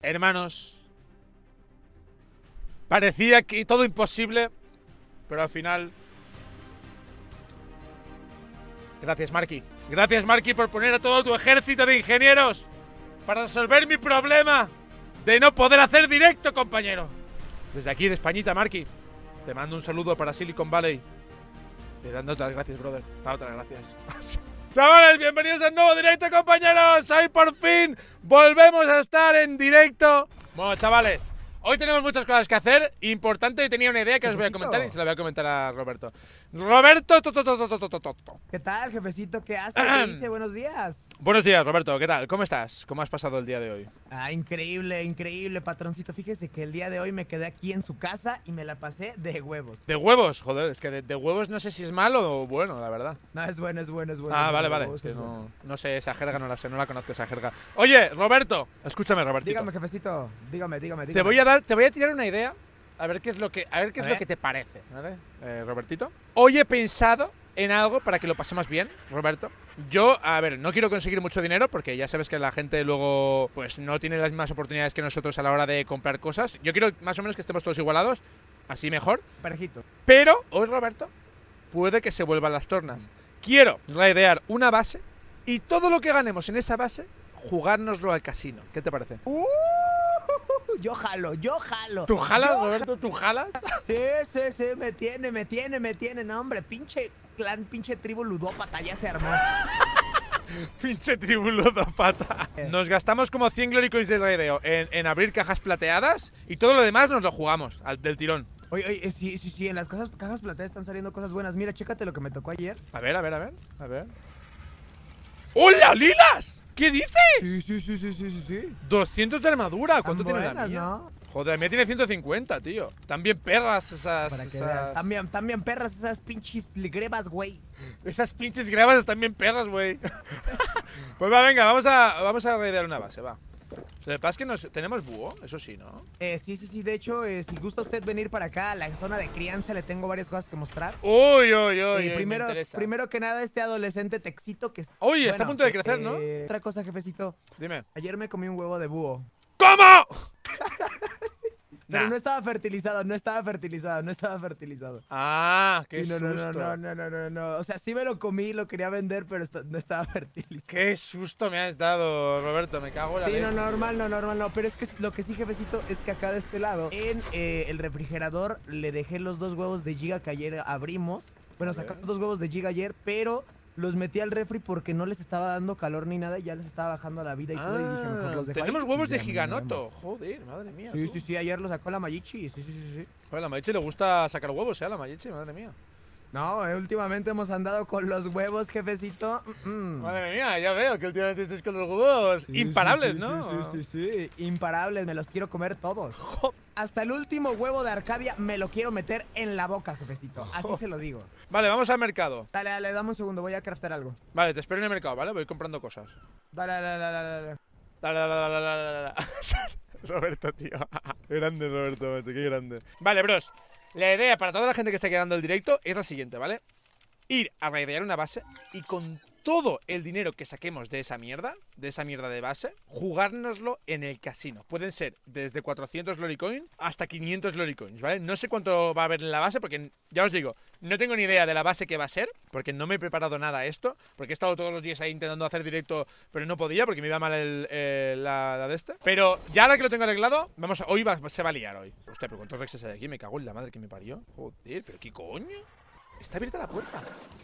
Hermanos, parecía que todo imposible, pero al final... Gracias, Marky. Gracias, Marky, por poner a todo tu ejército de ingenieros para resolver mi problema de no poder hacer directo, compañero. Desde aquí, de Españita, Marky, te mando un saludo para Silicon Valley. Te dándote las gracias, brother. Dándote las gracias. Chavales, bienvenidos al nuevo directo, compañeros. Hoy por fin volvemos a estar en directo. Bueno, chavales, hoy tenemos muchas cosas que hacer. Importante, hoy tenía una idea que os voy a comentar y se la voy a comentar a Roberto. Roberto, ¿Qué tal, jefecito? ¿Qué hace? ¿Qué dice? Buenos días. Buenos días, Roberto. ¿Qué tal? ¿Cómo estás? ¿Cómo has pasado el día de hoy? Increíble, increíble, patroncito. Fíjese que el día de hoy me quedé aquí en su casa y me la pasé de huevos. ¿De huevos? Joder, es que de huevos no sé si es malo o bueno, la verdad. No, es bueno, es bueno, es bueno. Ah, vale, vale. Es que no sé esa jerga, no la sé, no la conozco esa jerga. Oye, Roberto, escúchame, Robertito. Dígame, jefecito. Dígame. Te voy a tirar una idea. A ver qué es lo que te parece, ¿vale? Robertito. Hoy he pensado en algo para que lo pasemos bien, Roberto. Yo, a ver, no quiero conseguir mucho dinero porque ya sabes que la gente luego pues no tiene las mismas oportunidades que nosotros a la hora de comprar cosas. Yo quiero más o menos que estemos todos igualados, así mejor. Parejito. Pero hoy, Roberto, puede que se vuelvan las tornas. Quiero raidear una base y todo lo que ganemos en esa base, jugárnoslo al casino. ¿Qué te parece? Yo jalo. ¿Tú jalas, Roberto? ¿Tú jalas? Sí, me tiene. No, hombre, pinche clan, pinche tribu ludópata, ya se armó. Pinche tribu ludópata. Nos gastamos como 100 Glory Coins de raideo en abrir cajas plateadas y todo lo demás nos lo jugamos del tirón. Oye, sí, en las cajas plateadas están saliendo cosas buenas. Mira, chécate lo que me tocó ayer. A ver. ¡Hola, Lilas! ¿Qué dices? Sí. 200 de armadura. ¿Cuánto tiene la mía? ¿No? Joder, la mía tiene 150, tío. También perras esas... También perras esas pinches grebas, güey. Esas pinches grebas están bien perras, güey. Pues va, venga, vamos a raidear una base, va. Lo que pasa es que tenemos búho, eso sí, ¿no? Sí, de hecho, si gusta usted venir para acá, a la zona de crianza, le tengo varias cosas que mostrar. Uy, primero que nada, este adolescente texito que... Oye, está a punto de crecer, ¿no? Otra cosa, jefecito. Dime. Ayer me comí un huevo de búho. ¿Cómo? Pero no estaba fertilizado. Ah, qué susto. No. O sea, sí me lo comí, lo quería vender, pero no estaba fertilizado. Qué susto me has dado, Roberto, me cago en la leche. Sí, normal. Pero es que lo que sí, jefecito, es que acá de este lado, en el refrigerador, le dejé los 2 huevos de Giga que ayer abrimos. Bueno, sacamos 2 huevos de Giga ayer, pero los metí al refri porque no les estaba dando calor ni nada y ya les estaba bajando la vida y todo. Y dije, mejor los dejo. Tenemos huevos de Giganoto. Joder, madre mía. Sí, ayer lo sacó la Mayichi. Sí. Joder, a la Mayichi le gusta sacar huevos, a la Mayichi, madre mía. No, últimamente hemos andado con los huevos, jefecito. Madre mía, ya veo que últimamente estáis con los huevos imparables, ¿no? Sí, imparables, me los quiero comer todos. Hasta el último huevo de Arcadia me lo quiero meter en la boca, jefecito. Así se lo digo. Vale, vamos al mercado. Dale, dame un segundo, voy a craftar algo. Vale, te espero en el mercado, ¿vale? Voy comprando cosas. Dale. Roberto, tío. Grande, Roberto, macho, qué grande. Vale, bros. La idea para toda la gente que está quedando el directo es la siguiente, ¿vale? Ir a raidear una base y con todo el dinero que saquemos de esa mierda de base, jugárnoslo en el casino. Pueden ser desde 400 Glory Coins hasta 500 Glory Coins, ¿vale? No sé cuánto va a haber en la base porque, ya os digo, no tengo ni idea de la base que va a ser, porque no me he preparado nada a esto, porque he estado todos los días ahí intentando hacer directo, pero no podía porque me iba mal la de este. Pero ya ahora que lo tengo arreglado, se va a liar hoy. Hostia, pero ¿cuántos rexes hay aquí? Me cago en la madre que me parió. Joder, pero ¿qué coño? Está abierta la puerta.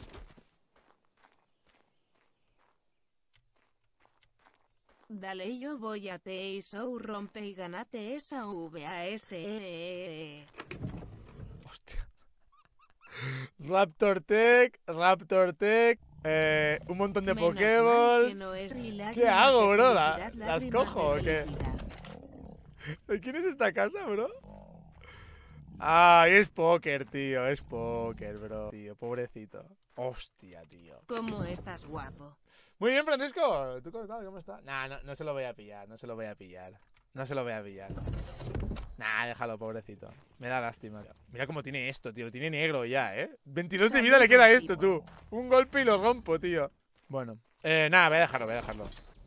Dale, yo voy a T-Show, rompe y ganate esa VASE. Hostia. Raptor Tech. Un montón de Pokéballs. ¿Qué hago, bro? ¿Las cojo o qué? ¿Quién es esta casa, bro? Ay, es póker, tío. Es póker, bro. Tío, pobrecito. Hostia, tío. ¿Cómo estás, guapo? Muy bien, Francisco. ¿Tú cómo estás? Nah, no se lo voy a pillar. Nah, déjalo, pobrecito. Me da lástima. Mira cómo tiene esto, tío. Lo tiene negro ya, ¿eh? 22 de vida le queda esto, tú. Un golpe y lo rompo, tío. Bueno. Nada, voy a dejarlo.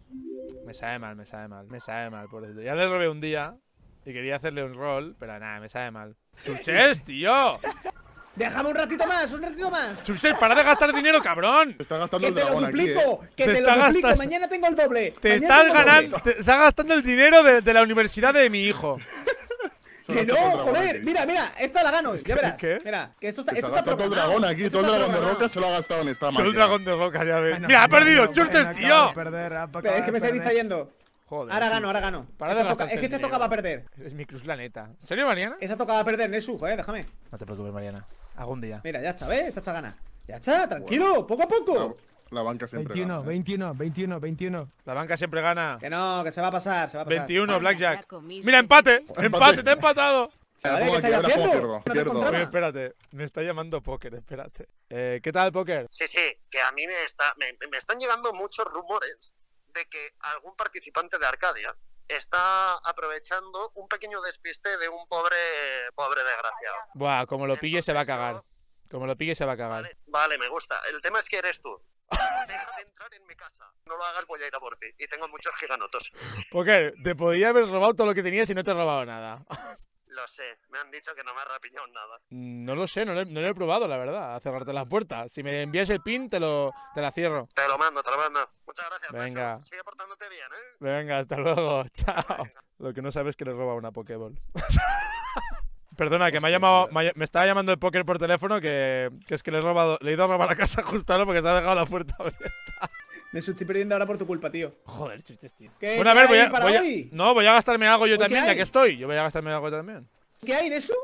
Me sabe mal, me sabe mal, me sabe mal por eso. Ya le robé un día y quería hacerle un rol, pero nada, me sabe mal. ¡Chuches, tío! Déjame un ratito más, un ratito más. ¡Chuches, para de gastar dinero, cabrón! Se está gastando Que el te lo dragón aquí, duplico, que Se te está lo duplico. gastando- Mañana tengo el doble. Te Mañana estás tengo el doble. ganando, te estás gastando el dinero de la universidad de mi hijo. Que no, joder. Mira, esta la gano. Ya verás. ¿Qué? Mira, que esto está. Se Esto ha está gastado todo el programado. dragón aquí, Esto todo el está dragón de programado. roca se lo ha gastado en esta Todo el máquina. dragón de roca, ya ves. Bueno, ¡Mira, ha bueno, perdido! bueno, ¡Churches, acabo tío! de perder, acabo Pero de es que me estáis perder. distrayendo. Joder. Ahora gano. Para de Esta toca- gastarte es que el te dinero. tocaba perder. Es mi cruz, la neta. ¿En serio, Mariana? Esa tocaba perder, Nesu, joder, déjame. No te preocupes, Mariana. Algún día. Mira, ya está, ¿ves? Esta está gana. Ya está, tranquilo, poco a poco. La banca siempre 21, gana, ¿eh? 21, 21, 21. La banca siempre gana. Que no, que se va a pasar, se va a pasar. 21, Blackjack. Ya comiste. ¡Mira, empate! Empate. ¡Empate! ¡Te he empatado! Chavales, Pongo ¿qué aquí, estáis ahora haciendo? pierdo, No te pierdo. encontraba. Oye, espérate. Me está llamando Póker, espérate. ¿Qué tal, Póker? Sí, que a mí me están llegando muchos rumores de que algún participante de Arcadia está aprovechando un pequeño despiste de un pobre desgraciado. Buah, como lo pille se va a Entonces, cagar. Como lo pille se va a cagar. Vale, me gusta. El tema es que eres tú. Deja de entrar en mi casa. No lo hagas, voy a ir a por ti. Y tengo muchos giganotos. Póker, te podía haber robado todo lo que tenías y no te he robado nada. Lo sé, me han dicho que no me has rapillado nada. No lo sé, no lo he probado, la verdad, a cerrarte la puerta. Si me envías el pin, te la cierro. Te lo mando. Muchas gracias. Venga. Besos. Sigue portándote bien, ¿eh? Venga, hasta luego. Chao. Lo que no sabes es que le he robado una Pokéball. Perdona, que me ha llamado, me estaba llamando el Póker por teléfono, que es que le he ido a robar a casa justo ahora porque se ha dejado la puerta abierta. Nesu, estoy perdiendo ahora por tu culpa, tío. Joder, chuches, tío. ¿Qué- Bueno, a qué ver, hay para hoy? voy a gastarme algo yo ¿Por qué también, ya hay? que estoy. Yo voy a gastarme algo también. ¿Qué hay, Nesu?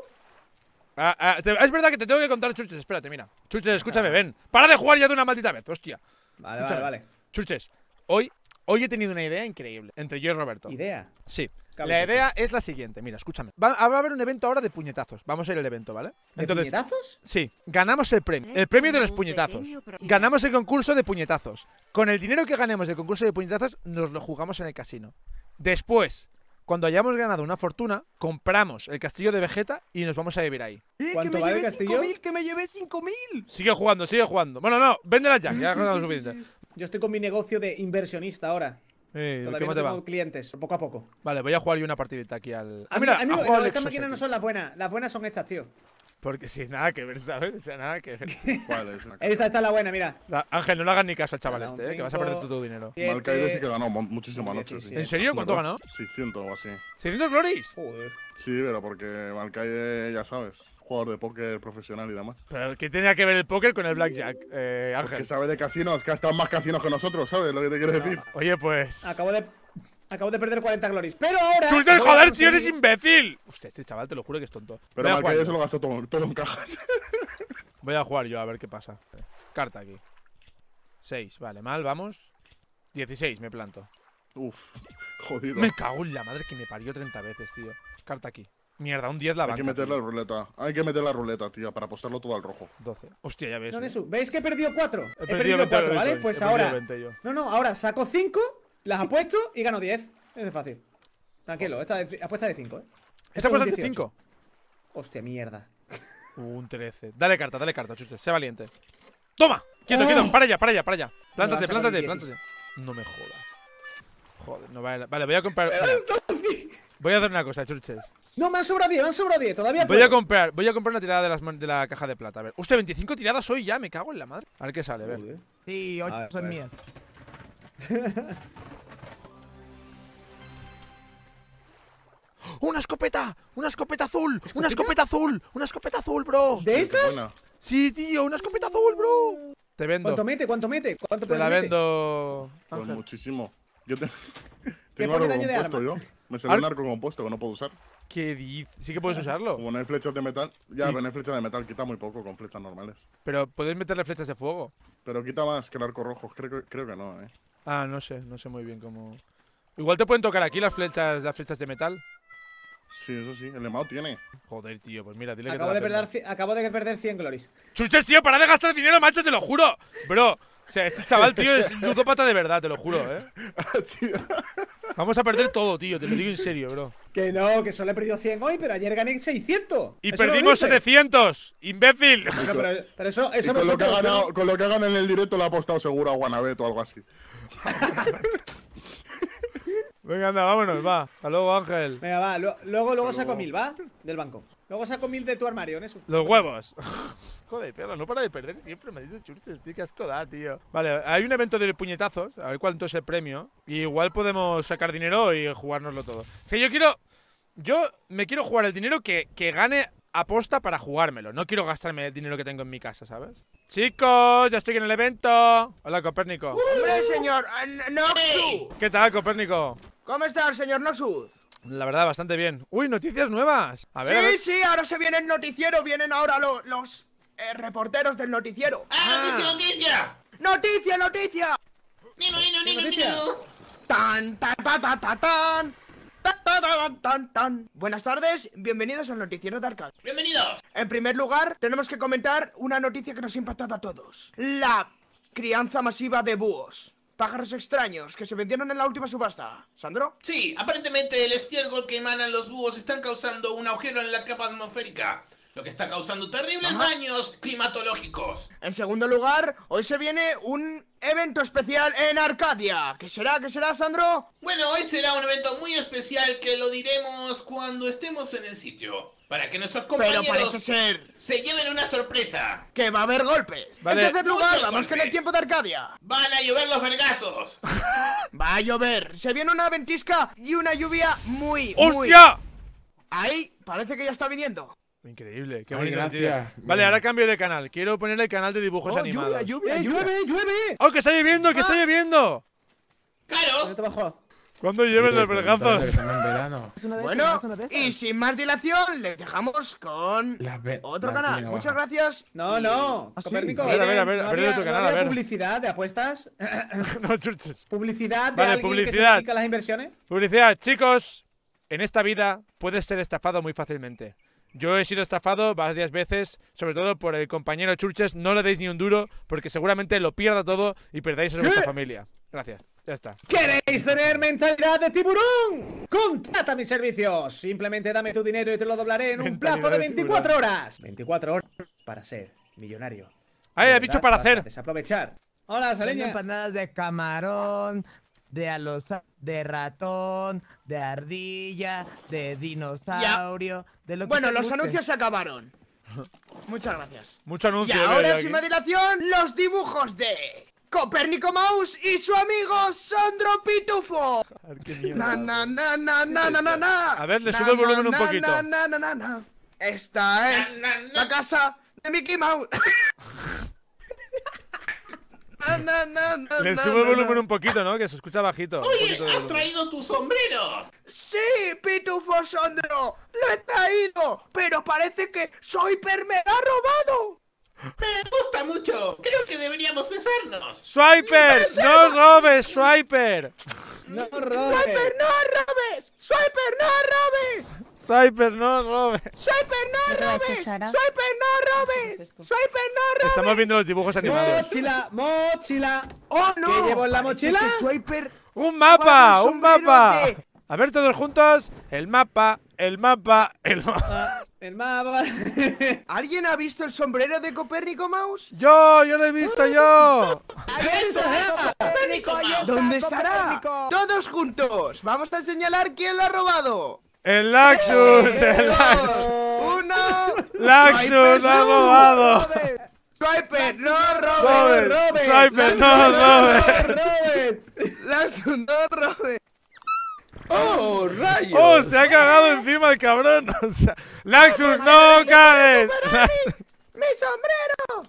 Es verdad que te tengo que contar, Chuches, espérate, mira. Chuches, escúchame, ven. Para de jugar ya de una maldita vez, hostia. Vale, Escúchame. vale. Chuches, hoy he tenido una idea increíble entre yo y Roberto. Idea. Sí. Cable, La sí. idea es la siguiente, mira, escúchame. Va a haber un evento ahora de puñetazos. Vamos a ir al evento, ¿vale? ¿De Entonces, puñetazos? sí, ganamos el premio. El premio de los puñetazos. Ganamos el concurso de puñetazos. Con el dinero que ganemos del concurso de puñetazos, nos lo jugamos en el casino. Después, cuando hayamos ganado una fortuna, compramos el castillo de Vegeta y nos vamos a vivir ahí. Que ¿Cuánto me vale llevé el castillo? 5.000, que me llevé 5.000. Sigue jugando, sigue jugando. Bueno, no, véndela ya, ya has ganado lo suficiente. Yo estoy con mi negocio de inversionista ahora. ¿Cómo Todavía no te va? tengo clientes, poco a poco. Vale, voy a jugar yo una partidita aquí al. A mí, mira, a mí ha no, jugado estas Lexus máquinas no aquí. son las buenas. Las buenas son estas, tío. Porque sí, nada que ver, ¿sabes? O sea, nada que ver. ¿Cuál es? Esta es la buena, mira. Ángel, no le hagas ni caso al chaval Venga, este, un que vas a perder cinco. todo tu dinero. Malcaide sí que ganó muchísimo anoche. Sí. ¿En serio? ¿Cuánto ¿Verdad? ganó? 600 o así. ¿600 glories? Joder. Sí, pero porque Malcaide, ya sabes, jugador de póker profesional y demás. ¿Pero qué tenía que ver el póker con el blackjack, Porque Ángel? sabe de casinos, que ha estado en más casinos que nosotros, ¿sabes lo que te quiero decir? Oye, pues. Acabo de perder 40 glories. Pero ahora. ¡Chultes, voy a joder, tío, conseguir- eres imbécil! Hostia, este chaval te lo juro que es tonto. Pero Voy a jugar Malcaide yo. se lo gastó todo en cajas. Voy a jugar yo a ver qué pasa. Carta aquí. 6, vale, mal, vamos. 16, me planto. Uf, jodido. Me cago en la madre que me parió 30 veces, tío. Carta aquí. Mierda, un 10 la Hay banca. que meter tío. la ruleta. Hay que meter la ruleta, tío, para apostarlo todo al rojo. 12. Hostia, ya ves. No, eh. Nesu, ¿veis que he perdido 4? He perdido 20 4, ¿vale? Bitcoin, Pues he perdido ahora. 20 yo. No, ahora saco 5, las apuesto y gano 10. Es fácil. Tranquilo, esta apuesta de 5, ¿eh? ¿Esta Esto es cosa un es de 18. 5? Hostia, mierda. Un 13. Dale carta, Chustes. Sé valiente. ¡Toma! Quieto, quieto. Para allá. Plántate, Me va a sacar el plántate. No me jodas. Joder, no vale. Vale, voy a comprar. Mira, voy a hacer una cosa, Churches. No, me han sobrado 10, Todavía Voy a puedo. comprar una tirada de la caja de plata. A ver. Hostia, 25 tiradas hoy ya, me cago en la madre. A ver qué sale, a ver. Joder. Sí, 8 A ver, son a ver. mías. ¡Una escopeta! ¡Una escopeta azul! ¡Una escopeta azul! ¡Una escopeta azul, bro! ¿De Qué estas? buena. Sí, tío, una escopeta azul, bro. Te vendo. ¿Cuánto mete? ¿Cuánto Te la mete? vendo. Pues Ángel. muchísimo. Yo ¿Qué tengo pone arco daño de compuesto arma? yo. Me salió un arco compuesto que no puedo usar. ¿Qué dices? Sí que puedes usarlo. Como no hay flechas de metal. Ya, Y- pero no hay flechas de metal, quita muy poco con flechas normales. Pero puedes meterle flechas de fuego. Pero quita más que el arco rojo. Creo que no, Ah, no sé muy bien cómo. Igual te pueden tocar aquí las flechas de metal. Sí, eso sí. El Emao tiene. Joder, tío, pues mira, dile que Acabo te de la vendo. acabo de perder 100 glories. ¡Chustes, tío! ¡Para de gastar dinero, macho! ¡Te lo juro! Bro, o sea, este chaval, tío, es ludópata de verdad, te lo juro, Sí. Vamos a perder todo, tío, te lo digo en serio, bro. Que no, que solo he perdido 100 hoy, pero ayer gané 600. Y ¿Eso lo perdimos viste? 700, imbécil. Bueno, pero eso Y con lo, que ha vosotros, ganado, con lo que ha ganado en el directo lo ha apostado seguro a Guanabet o algo así. Venga, anda, vámonos, va. Hasta luego, Ángel. Venga, va. Luego saco 1000, ¿va? Del banco. Luego saco 1000 de tu armario, en eso. Los huevos. Joder, perro, no para de perder siempre, maldito Churches, tío, qué asco da, tío. Vale, hay un evento de puñetazos, a ver cuánto es el premio. Y igual podemos sacar dinero y jugárnoslo todo. O sea, yo me quiero jugar el dinero que gane aposta para jugármelo. No quiero gastarme el dinero que tengo en mi casa, ¿sabes? Chicos, ya estoy en el evento. Hola, Copérnico. ¡Hombre, señor Noxus! ¿Qué tal, Copérnico? ¿Cómo está el señor Noxus? La verdad, bastante bien. Uy, noticias nuevas. A ver, a ver. Sí, ahora se viene el noticiero. Vienen ahora los reporteros del noticiero. ¡Noticia! ¡Noticia! ¿Noticia? ¡Tan, tan, tan, tan, tan, tan! ¡Tan, tan, tan, tan, tan! Buenas tardes, bienvenidos al noticiero de Arcadia. ¡Bienvenidos! En primer lugar, tenemos que comentar una noticia que nos ha impactado a todos. La crianza masiva de búhos. Pájaros extraños que se vendieron en la última subasta. ¿Sandro? Sí, aparentemente el estiércol que emanan los búhos están causando un agujero en la capa atmosférica, lo que está causando terribles daños climatológicos. En segundo lugar, hoy se viene un evento especial en Arcadia. ¿Qué será, Sandro? Bueno, hoy será un evento muy especial que lo diremos cuando estemos en el sitio, para que nuestros Pero compañeros parece ser se lleven una sorpresa. que va a haber golpes. Vale. En tercer lugar, Muchos vamos con el golpes. tiempo de Arcadia. Van a llover los vergazos. Va a llover. Se viene una ventisca y una lluvia muy... ¡Hostia! Ahí, parece que ya está viniendo. Increíble, qué Ay, bonito. gracias. Vale, ahora cambio de canal. Quiero poner el canal de dibujos Oh, animados. lluvia. ¡Llueve! ¡Oh, que está lloviendo, que está lloviendo! ¿Dónde Claro. te bajó? ¿Cuándo llueven los vergazos? Que estamos en verano. Es una de Bueno, esas, es una de esas. y sin más dilación, les dejamos con otro canal. tiene Muchas abajo. gracias. No, no. ¿Ah, sí? Copérnico. A ver, ¿no ver había- tu no canal, a había ver. publicidad de apuestas? No, Churches. ¿Publicidad de Vale, alguien que se publicidad. dedica a las inversiones? Publicidad, chicos. En esta vida puedes ser estafado muy fácilmente. Yo he sido estafado varias veces, sobre todo por el compañero Churches. No le deis ni un duro, porque seguramente lo pierda todo y perdáis a vuestra familia. Gracias, ya está. ¿Queréis tener mentalidad de tiburón? ¡Contrata mis servicios! Simplemente dame tu dinero y te lo doblaré en un Mentalidad plazo de de 24 tiburón. horas. 24 horas para ser millonario. Ahí, De ha verdad, dicho para vas a hacer. desaprovechar. Hola, Tengo Saleña. empanadas de camarón, de alosa, de ratón, de ardilla, de dinosaurio, de lo que Bueno, te los guste. anuncios se acabaron. Muchas gracias. Mucho Y anuncio. ahora, veo yo sin aquí. más dilación, los dibujos de Copérnico Mouse y su amigo Sandro Pitufo. A ver, qué mierda. Na. A ver, le subo el volumen un poquito. Na. Esta es la casa de Mickey Mouse. Le subo el volumen un poquito, ¿no? Que se escucha bajito. Un Oye, poquito de has volumen. traído tu sombrero. Sí, Pitufo Sandro, lo he traído, pero parece que Soyper me lo ha robado. Me gusta mucho. Creo que deberíamos besarnos. ¡Swiper! ¡No robes, Swiper! No Soyper, robes. no robes. Soyper, no robes. Swiper, no robes. Soyper, no robes. Soyper, no robes. Soyper, no robes. Estamos viendo los dibujos animados. Mochila. Oh, no. ¿Qué llevo en la Parece mochila? que Soyper ¡Un mapa! Guau, un ¡Un mapa! sombrero de- A ver todos juntos. El mapa. El mapa. ¿Alguien ha visto el sombrero de Copérnico Mouse? ¡Yo! ¡Yo lo he visto yo! ¿Dónde estará? Todos juntos. Vamos a señalar quién lo ha robado. ¡El Laxus! ¡El Laxus! Uno. ¡Laxus lo ha robado! Swiper, no ¡Robes! robes. ¡Swiper, no robes! Laxus, no robes. ¡Oh, rayos! ¡Oh, se ha cagado encima el cabrón! O sea, ¡Laxus, no cagues! ¡Mi sombrero!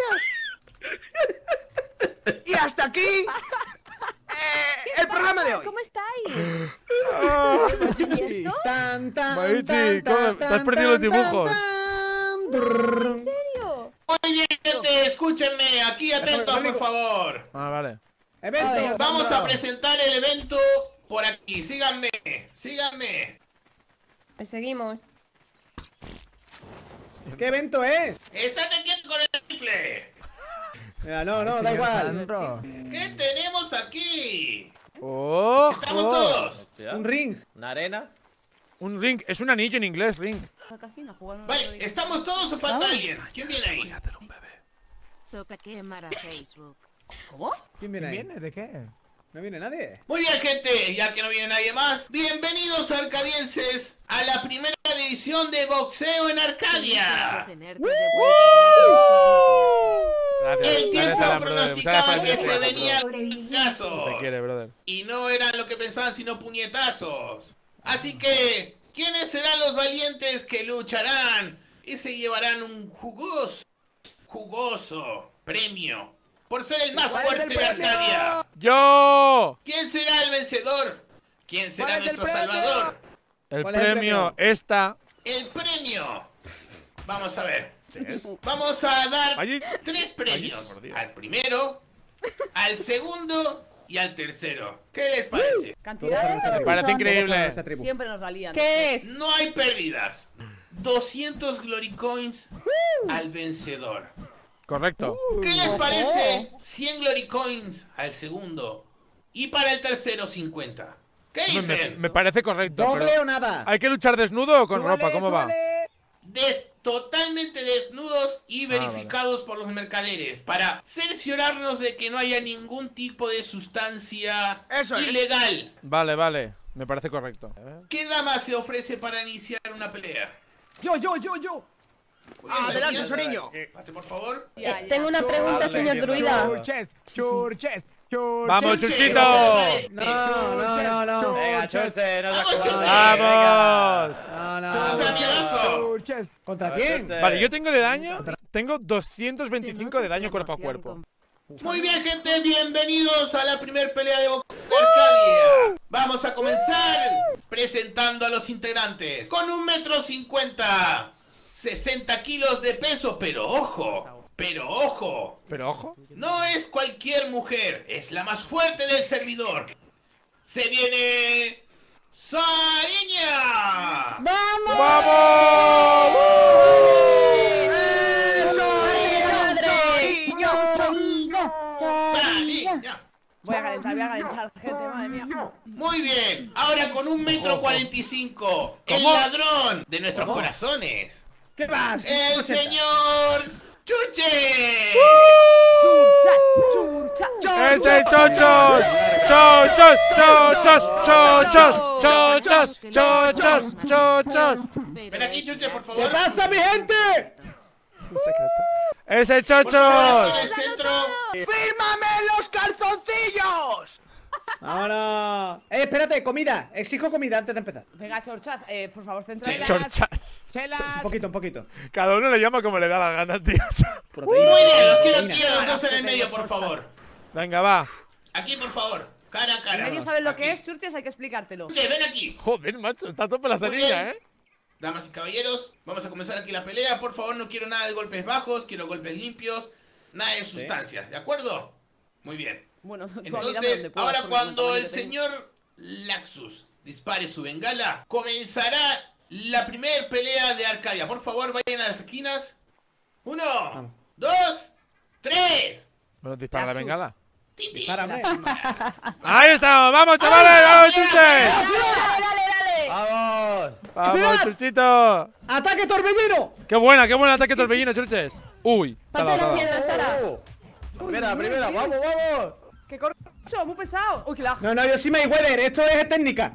¡Gracias! Y hasta aquí el programa de hoy. ¿Cómo estáis? ¿Y esto? Maiti, ¿cómo? Te has perdido los dibujos. ¿En serio? Oye, gente, escúchenme. Aquí atentos, por favor. Ah, vale. Evento. Vamos a presentar el evento por aquí. Síganme. Pues seguimos. ¿Qué evento es? Estate quieto con el rifle. Mira, no, da Señor igual. Sandro. ¿Qué tenemos aquí? ¡Ojo! Estamos todos. Un ring. ¿Una arena? Un ring. Es un anillo en inglés, ring. Vale, ¿estamos todos o falta alguien? ¿Quién viene ahí? Toca quemar a Facebook. ¿Quién viene ahí? ¿Viene? ¿De qué? ¿No viene nadie? Muy bien, gente, ya que no viene nadie más, bienvenidos arcadienses a la primera edición de boxeo en Arcadia. Gracias. El tiempo Gracias, brother. pronosticaba que se venía Te puñetazos. quiere, brother. Y no eran lo que pensaban, sino puñetazos. Así que, ¿quiénes serán los valientes que lucharán y se llevarán un jugoso premio por ser el más fuerte de Arcadia? ¡Yo! ¿Quién será el vencedor? ¿Quién será nuestro salvador? El ¿Cuál es el premio premio? está... El premio. Vamos a ver. Vamos a dar Allí- 3 premios. allí, por Dios. Al primero, al segundo y al tercero. ¿Qué les parece? ¿Cantidades? Me parece increíble. Siempre nos valían. ¿Qué es? No hay pérdidas. 200 Glory Coins al vencedor. Correcto. ¿Qué les parece? 100 Glory Coins al segundo. Y para el tercero 50. ¿Qué dicen? Me parece correcto. ¿Doble pero o nada? ¿hay que luchar desnudo o con ropa? ¿Cómo va? Totalmente desnudos y verificados por los mercaderes para cerciorarnos de que no haya ningún tipo de sustancia Eso es. ilegal. Vale, vale. Me parece correcto. ¿Qué dama se ofrece para iniciar una pelea? Yo. Muy bien, Adelante, Sofía. Soriño. Pase, por favor. Tengo una pregunta, señor druida. Churches. ¡Vamos, Churche, Churchito! No. Venga, Churche, no ¡Vamos, te Churche! ¡Vamos! ¡No sea miedoso! ¿Contra quién? Vale, yo tengo de daño. Tengo 225 de daño cuerpo a cuerpo. Muy bien, gente, bienvenidos a la primer pelea de boxeo de Arcadia. Vamos a comenzar presentando a los integrantes. Con 1,50 m, 60 kilos de peso, pero ojo, Pero ojo. no es cualquier mujer, es la más fuerte del servidor. Se viene Sariña. Sariña. Voy a calentar, gente, madre mía. Muy bien, ahora con 1,45 m, el ¿Cómo? ladrón de nuestros corazones, ¿Qué vas? el señor Churche. Churcha. ¡Es el chochos! ¡Chochos! ¡Chochos! ¡Chochos! ¡Chochos! ¡Chochos! Ven aquí, Churche, por ¿Qué favor. pasa, mi gente? ¡Es el Por favor, chochos! en el centro. ¡Fírmame los calzoncillos! No. Espérate, comida. Exijo comida antes de empezar. Venga, chorchas, por favor, centralas. ¡Chorchas! Un poquito. Cada uno le llama como le da la gana, tío. Muy bien, los quiero aquí a los dos en el medio, por favor. Venga, va. Aquí, por favor. Cara a cara. Nadie sabe lo Aquí. que es, churches, hay que explicártelo. Churche, ven aquí. Joder, macho, está a tope la Muy sarilla, bien. Damas y caballeros, vamos a comenzar aquí la pelea. Por favor, no quiero nada de golpes bajos, quiero golpes limpios, nada de sustancias, ¿de acuerdo? Muy bien. Bueno, tú Entonces, ahora cuando el señor Laxus dispare su bengala, comenzará la primera pelea de Arcadia. Por favor, vayan a las esquinas. 1, 2, 3. Bueno, dispara la bengala. Dispárame. ¡Ahí estamos! ¡Vamos, chavales! ¡Vamos, Churche! Dale. ¡Vamos! ¡Vamos, Churchito! ¡Ataque torbellino! ¡Qué buen ataque torbellino, Churches! ¡Uy! Te ha dado, te ha dado. Mierda, Sara. Primera, vamos! ¡Qué corcho! ¡Muy pesado! ¡Uy, qué lag! No, yo sí me Mayweather, esto es técnica.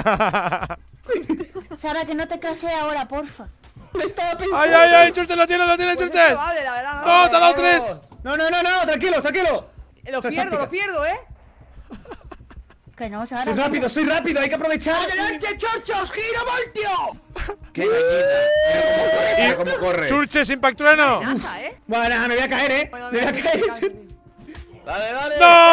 Sara, que no te cases ahora, porfa. ¡Ay! ¡Churches, lo tiene, Pues es Churches! probable, la verdad. ¡No, te ha dado 3! No, tranquilo. Lo pierdo, ¿eh? Que no, Sara. Soy rápido, hay que aprovechar. ¡Adelante, chorchos! ¡Giro voltio! ¡Qué gallina! Mira cómo corre. ¡Churches, impacturano! Amenaza, ¿eh? Bueno, me voy a caer, Bueno, Me voy a venga, caer. venga, ¡Dale!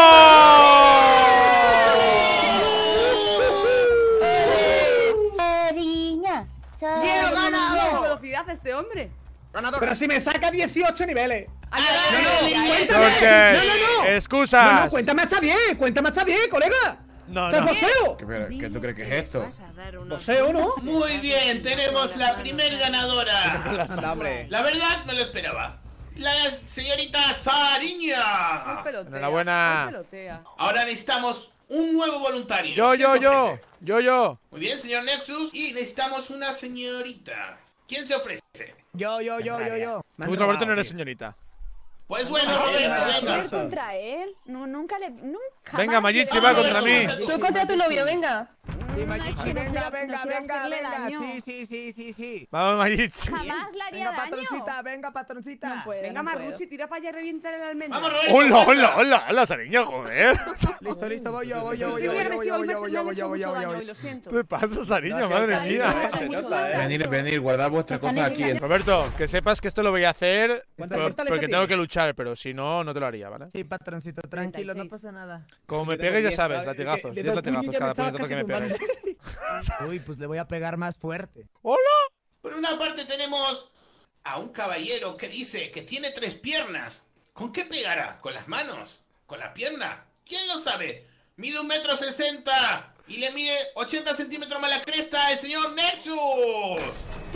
Sariña. ¡Quiero ¿Qué ganado! velocidad este hombre? Ganador. Pero si me saca 18 niveles. ¡Churches! No. ¡Excusas! No, cuéntame hasta 10, colega. No, ¿Estás no. boxeo? ¿Qué tú crees que es esto? Boxeo, ¿no? Muy bien, tenemos la primer ganadora. Anda, hombre. La verdad, no lo esperaba. La señorita Sariña. Muy pelotea. Enhorabuena. muy pelotea. Ahora necesitamos un nuevo voluntario. Yo. ¿Quién se ofrece? Yo. Muy bien, señor Nexus. Y necesitamos una señorita. ¿Quién se ofrece? Yo. Me han Tú, Roberto, no robado, eres tío. señorita. Pues bueno, ¿Pelear Roberto, venga. contra él? No, nunca le... Nunca. Venga, Mayichi va contra mí. Tú contra tu novio, venga. Sí, Mayichi, venga, no quiero hacerle daño. Sí. Vamos, Mayichi. Jamás le haría Venga, daño. patroncita, venga, patroncita. No puedo, Venga, no puedo. Marguchi, tira para allá y revienta el almendro. Vamos, Roberto. Hola, pasa. hola, Sariña, joder. Listo, voy yo. Estoy bien agresivo y me han hecho mucho daño, y lo siento. ¿Qué pasa, Sariña? No, Madre sí, mía. se nota, Venid, guardad vuestras Están cosas aquí. Roberto, que sepas que esto lo voy a hacer ¿Cuántas porque cristales tengo tienes? que luchar, pero si no, no te lo haría, ¿vale? Sí, patroncito, tranquilo, no 36. pasa nada. Como me Yo tengo pegues, ya 10, sabes, ¿sabes? latigazos. De 10 dos latigazos puñillos me cada estaba puñetazo que me casi pegues. Uy, pues le voy a pegar más fuerte. Por una parte tenemos a un caballero que dice que tiene 3 piernas. ¿Con qué pegará? ¿Con las manos? ¿Con la pierna? ¿Quién lo sabe? Mide 1,60 m y le mide 80 centímetros más la cresta el señor Nexus.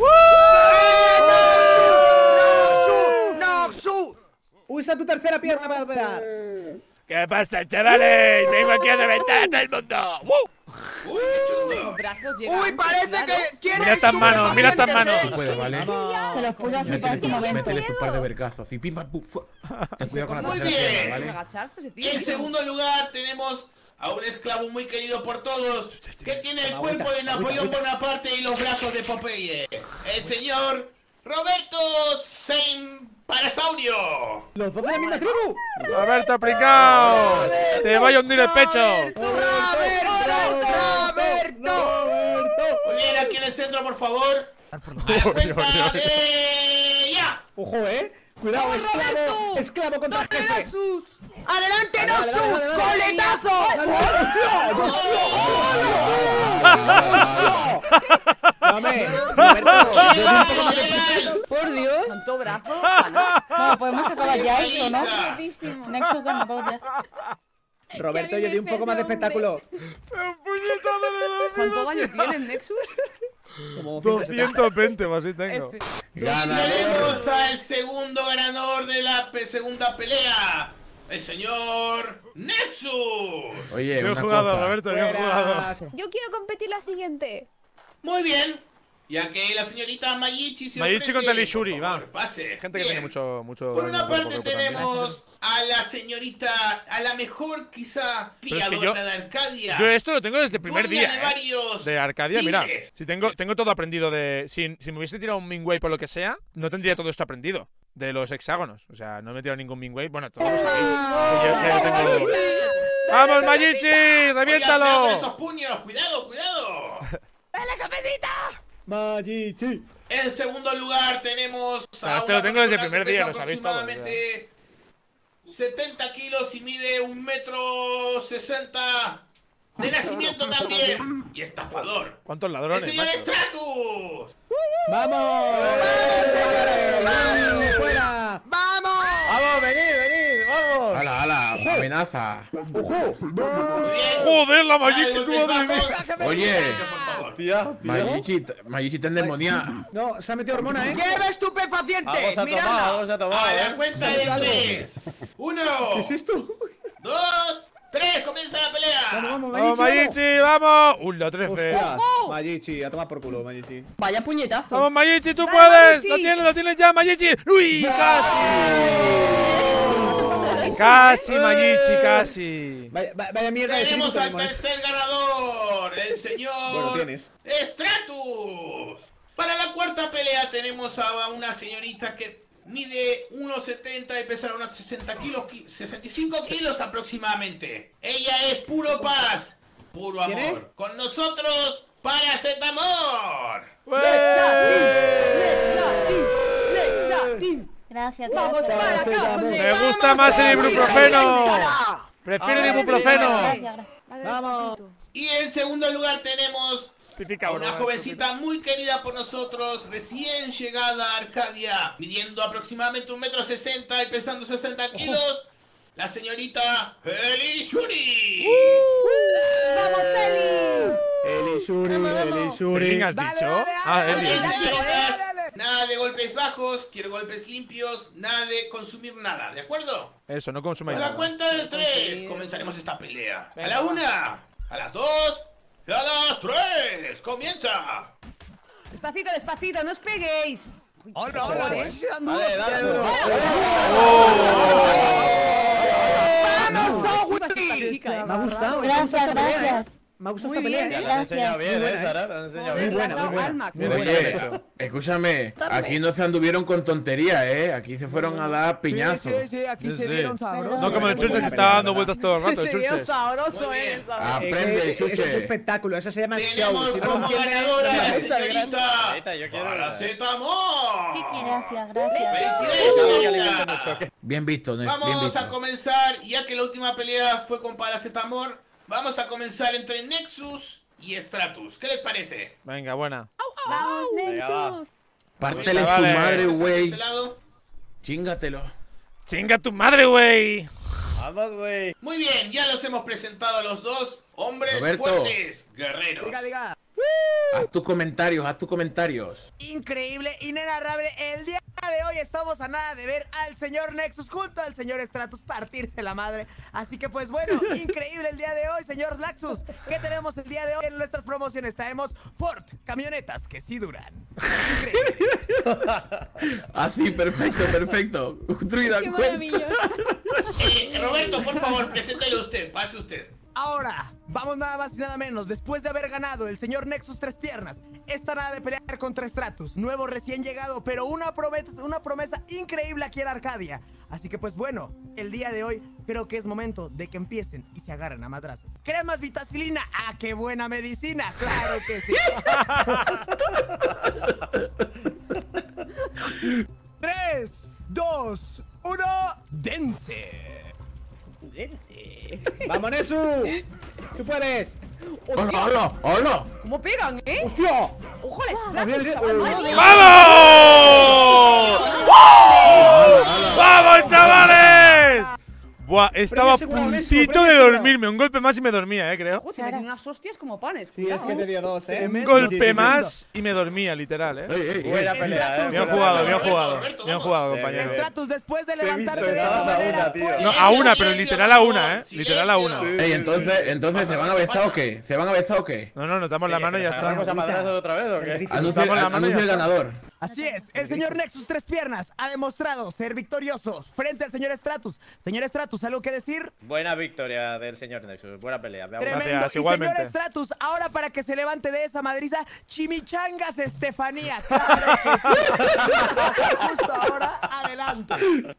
¡Noxu! Usa tu tercera pierna para operar. ¿Qué pasa, chavales? Vengo aquí a reventar a todo el mundo. ¡Woo! Uy, qué Los chungo. brazos llegan. ¡Uy, parece claro. que tienes Mira estas manos, mira estas manos. No puedo, ¿vale? Se los puso así para este momento. Métele un par de vergazos y pim pam pum. Ten cuidado con la Muy tercera bien. pierna, ¿vale? Agacharse se tira. En segundo lugar tenemos a un esclavo muy querido por todos que tiene el cuerpo de Napoleón Bonaparte y los brazos de Popeye. El señor Roberto Saint Parasaurio. Los dos de la misma tribu. Roberto Pringao, te voy a hundir el pecho. Muy bien, aquí en el centro, por favor. A la cuenta de... ¡Ya! Ojo, Cuidado, esclavo. Esclavo contra jefe. ¡Adelante, Noxu! ¡Coletazo! Dame. Por Dios. Tanto brazo. Bueno, podemos acabar ya eso, ¿no? Nexus gana, por Dios. Roberto, yo di un poco más de espectáculo. ¿Cuánto daño tienes, Nexus? Como 220 o así tengo. Tenemos al segundo ganador de la segunda pelea. El señor Nexus. Oye, Bien una jugado, cosa. Roberto, bien jugado. Yo quiero competir la siguiente. Muy bien. Ya que la señorita Mayichi se Mayichi ofrece, contra Lishuri, por favor, va. Pase. Gente que Bien. tiene mucho. Por una poco parte cuerpo también. tenemos a la señorita, a la mejor quizá Pero es que criadora de Arcadia. Yo esto lo tengo desde el primer dueña día. de varios De Arcadia, mira. tigres. Si tengo todo aprendido de. Si me hubiese tirado un Mingway por lo que sea, no tendría todo esto aprendido. De los hexágonos. O sea, no me he tirado ningún Mingway. Bueno, todos los sabéis. Ya tengo. ¡Vamos, Mayichi! Oiga, cuidado con ¡Reviéntalo! esos puños, cuidado. Mayichi. En segundo lugar tenemos Claro, a este una lo tengo desde el persona primer que día, pesa lo sabéis todos, aproximadamente 70 kilos y mide 1,60 m de nacimiento también y estafador. ¿Cuántos El ladrones, señor macho? Stratus. ¡Vamos! ¡Fuera! ¡Vamos! ¡Vamos, venid, vamos! ¡Hala, amenaza! Muy bien. ¡Joder, la Dale, Mayichi, golpes tu madre mía! bajos. Oye, Por favor. Mayichi te endemoniada. No, se ha metido hormona, ¡Lleva estupefaciente! Vamos a ¡Miradla! tomar, vamos a tomar, A la cuenta de 3. 1, ¿Qué es esto? 2, 3. Comienza la pelea. Vamos, ¡Vamos, Mayichi, vamos! La 13. Hostias. Mayichi, a tomar por culo, Mayichi. Vaya puñetazo. ¡Vamos, Mayichi, tú Dale, puedes! Mayichi. ¡Lo tienes ya, Mayichi! ¡Uy, casi! ¡Casi, Mayichi, casi! Vaya mierda de tribu Tenemos al tenemos. tercer ganador, el señor Bueno, tienes. Stratus. Para la cuarta pelea tenemos a una señorita que mide 1,70 y pesa unos 60 kilos, 65 kilos aproximadamente. Ella es puro paz, puro ¿Quién es? amor. Con nosotros, Paracetamor. Gracias, Vamos gracias. para acá, ¡Me gusta más el ibuprofeno! ¡Prefiero el ibuprofeno! Gracias, gracias. Vamos. Y en segundo lugar tenemos Típica a una broma, jovencita muy querida por nosotros, recién llegada a Arcadia, midiendo aproximadamente 1,60 m y pesando 60 kilos, la señorita Eli Shuri. ¡Vamos, Feli! ¿Quién has dicho? Ah, Muy bien, Eli. señoritas, nada de golpes bajos, quiero golpes limpios, nada de consumir nada, ¿de acuerdo? Eso, no consumáis A la nada. cuenta de 3 comenzaremos esta pelea. A la 1, a las 2 y a las 3. ¡Comienza! Despacito, despacito, no os peguéis. ¡Hola, hola! Dale, dale, duro. Me ha gustado. Gracias, gracias. Me ha gustado Muy esta pelea. bien, Te has enseñado bien, Sara. Te has enseñado bien. Muy buena. Oye, escúchame, aquí no se anduvieron con tonterías, Aquí se fueron a dar piñazos. Sí, aquí Sí, se sí. dieron sabrosos. No como el Churches que está dando vueltas todo el rato, el Se vio Churches. sabroso, Muy bien. Aprende, Eso es Chuche. espectáculo, eso se llama show. Tenemos Si no como entiendes, ganadora no a la sabes. señorita Ahorita, yo quiero. Paracetamol. Gracias, gracias. ¡Felicidades, señorita! Bien visto, bien Vamos visto. a comenzar, ya que la última pelea fue con Paracetamol, vamos a comenzar entre Nexus y Stratus. ¿Qué les parece? Venga, buena. Vamos, Nexus. Pártele su Chavales. madre, De güey. ese lado. Chingatelo. ¡Chinga tu madre, güey! Vamos, güey. Muy bien, ya los hemos presentado a los dos. Hombres Roberto. fuertes, guerreros. Diga. Haz tus comentarios, haz tus comentarios. Increíble, inenarrable. El día de hoy estamos a nada de ver al señor Nexus junto al señor Stratus partirse la madre. Así que pues bueno, increíble el día de hoy, señor Laxus. ¿Qué tenemos el día de hoy en nuestras promociones? Traemos Ford, camionetas que sí duran. Así, perfecto, perfecto. Un druida Qué cuenta. maravilloso. Roberto, por favor, preséntelo usted, pase usted. Ahora, vamos nada más y nada menos. Después de haber ganado el señor Nexus Tres Piernas, está nada de pelear contra Stratus, nuevo recién llegado, pero una promesa increíble aquí en Arcadia. Así que pues bueno, el día de hoy creo que es momento de que empiecen y se agarren a madrazos. ¿Cremas vitacilina? ¡Ah, qué buena medicina! ¡Claro que sí! 3, 2, 1, dense. ¡Vamos, Nesu! ¡Tú puedes! ¡Hola, hola, hola! ¿Cómo pegan, ¡Hostia! ¡Ojo, la Gabriel, ¡Vamos! ¡Vamos, chavales! Buah, estaba a puntito de dormirme. Un golpe más y me dormía, creo. Ojo, tienes unas hostias como panes. Sí, es que te dio dos, Un golpe más y me dormía, literal, Buena pelea, Bien jugado, bien jugado. Roberto, Bien vamos. jugado, compañero. Stratus, después de Te he visto levantarte de esa nada, manera, una, tío. pues, No, a una, pero literal a una, Literal a una. Ey, entonces, ¿se van a besar o qué? ¿Se van a besar o qué? No, nos damos la mano y ya ¿Vamos a está. madrazos otra vez o qué? Anuncia el ganador. así es, el señor Nexus Tres Piernas ha demostrado ser victorioso frente al señor Stratus. Señor Stratus, ¿algo que decir? Buena victoria del señor Nexus. Buena pelea. Me ha gustado. Tremendo. Gracias, Y igualmente. señor Stratus, ahora para que se levante de esa madriza, chimichangas Estefanía. Claro que sí. Justo ahora, adelante.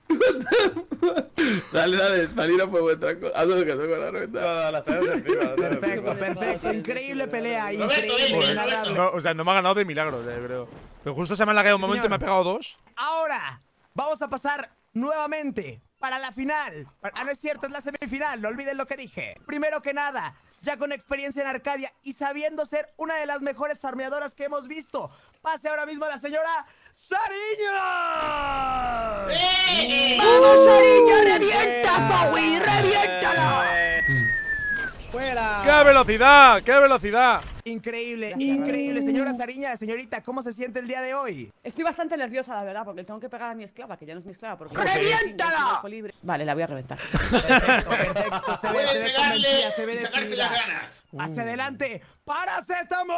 Dale, salir por vuestra cosa. Haz lo que tengo la renta. No, las tenemos encima. las tenemos Perfecto, encima. perfecto. Increíble pelea, Roberto, increíble, bien, inenarrable. No, o sea, no me ha ganado de milagro, creo. Pero justo se me ha lagueado un momento y me ha pegado dos. Ahora, vamos a pasar nuevamente para la final. Ah, no es cierto, es la semifinal, no olviden lo que dije. Primero que nada, ya con experiencia en Arcadia y sabiendo ser una de las mejores farmeadoras que hemos visto, pase ahora mismo a la señora Sariña. ¡Vamos, Sariña! ¡Revienta, Zoe! ¡Reviéntala! ¡Fuera! ¡Qué velocidad! ¡Qué velocidad! Increíble, increíble, señora Sariña. Señorita, ¿cómo se siente el día de hoy? Estoy bastante nerviosa, la verdad, porque tengo que pegar a mi esclava, que ya no es mi esclava. Porque ¡Reviéntala! libre. Vale, la voy a reventar. Perfecto, perfecto. Se ve Pueden convencida, pegarle se ve y sacarse las decidida. ganas. Hacia adelante, ¡Paracetamol!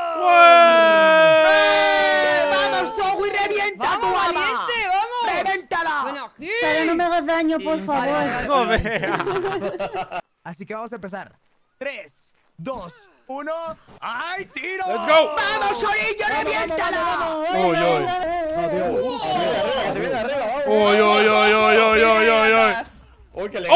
¡Vamos, Zoe! ¡Revienta a tu ¡Vamos, ama! valiente, vamos! ¡Revéntala! Bueno, aquí. Sara, no me hagas daño, por favor. ¡Joder! Así que vamos a empezar. 3, 2, 1. ¡Ay, tiro! ¡Let's go! ¡Vamos, Sariña! ¡Reviéntala! ¡Uy, uy! Que se viene arriba, vamos. ¡Uy, uy, uy, uy, uy, uy, uy, uy! Uy, que le.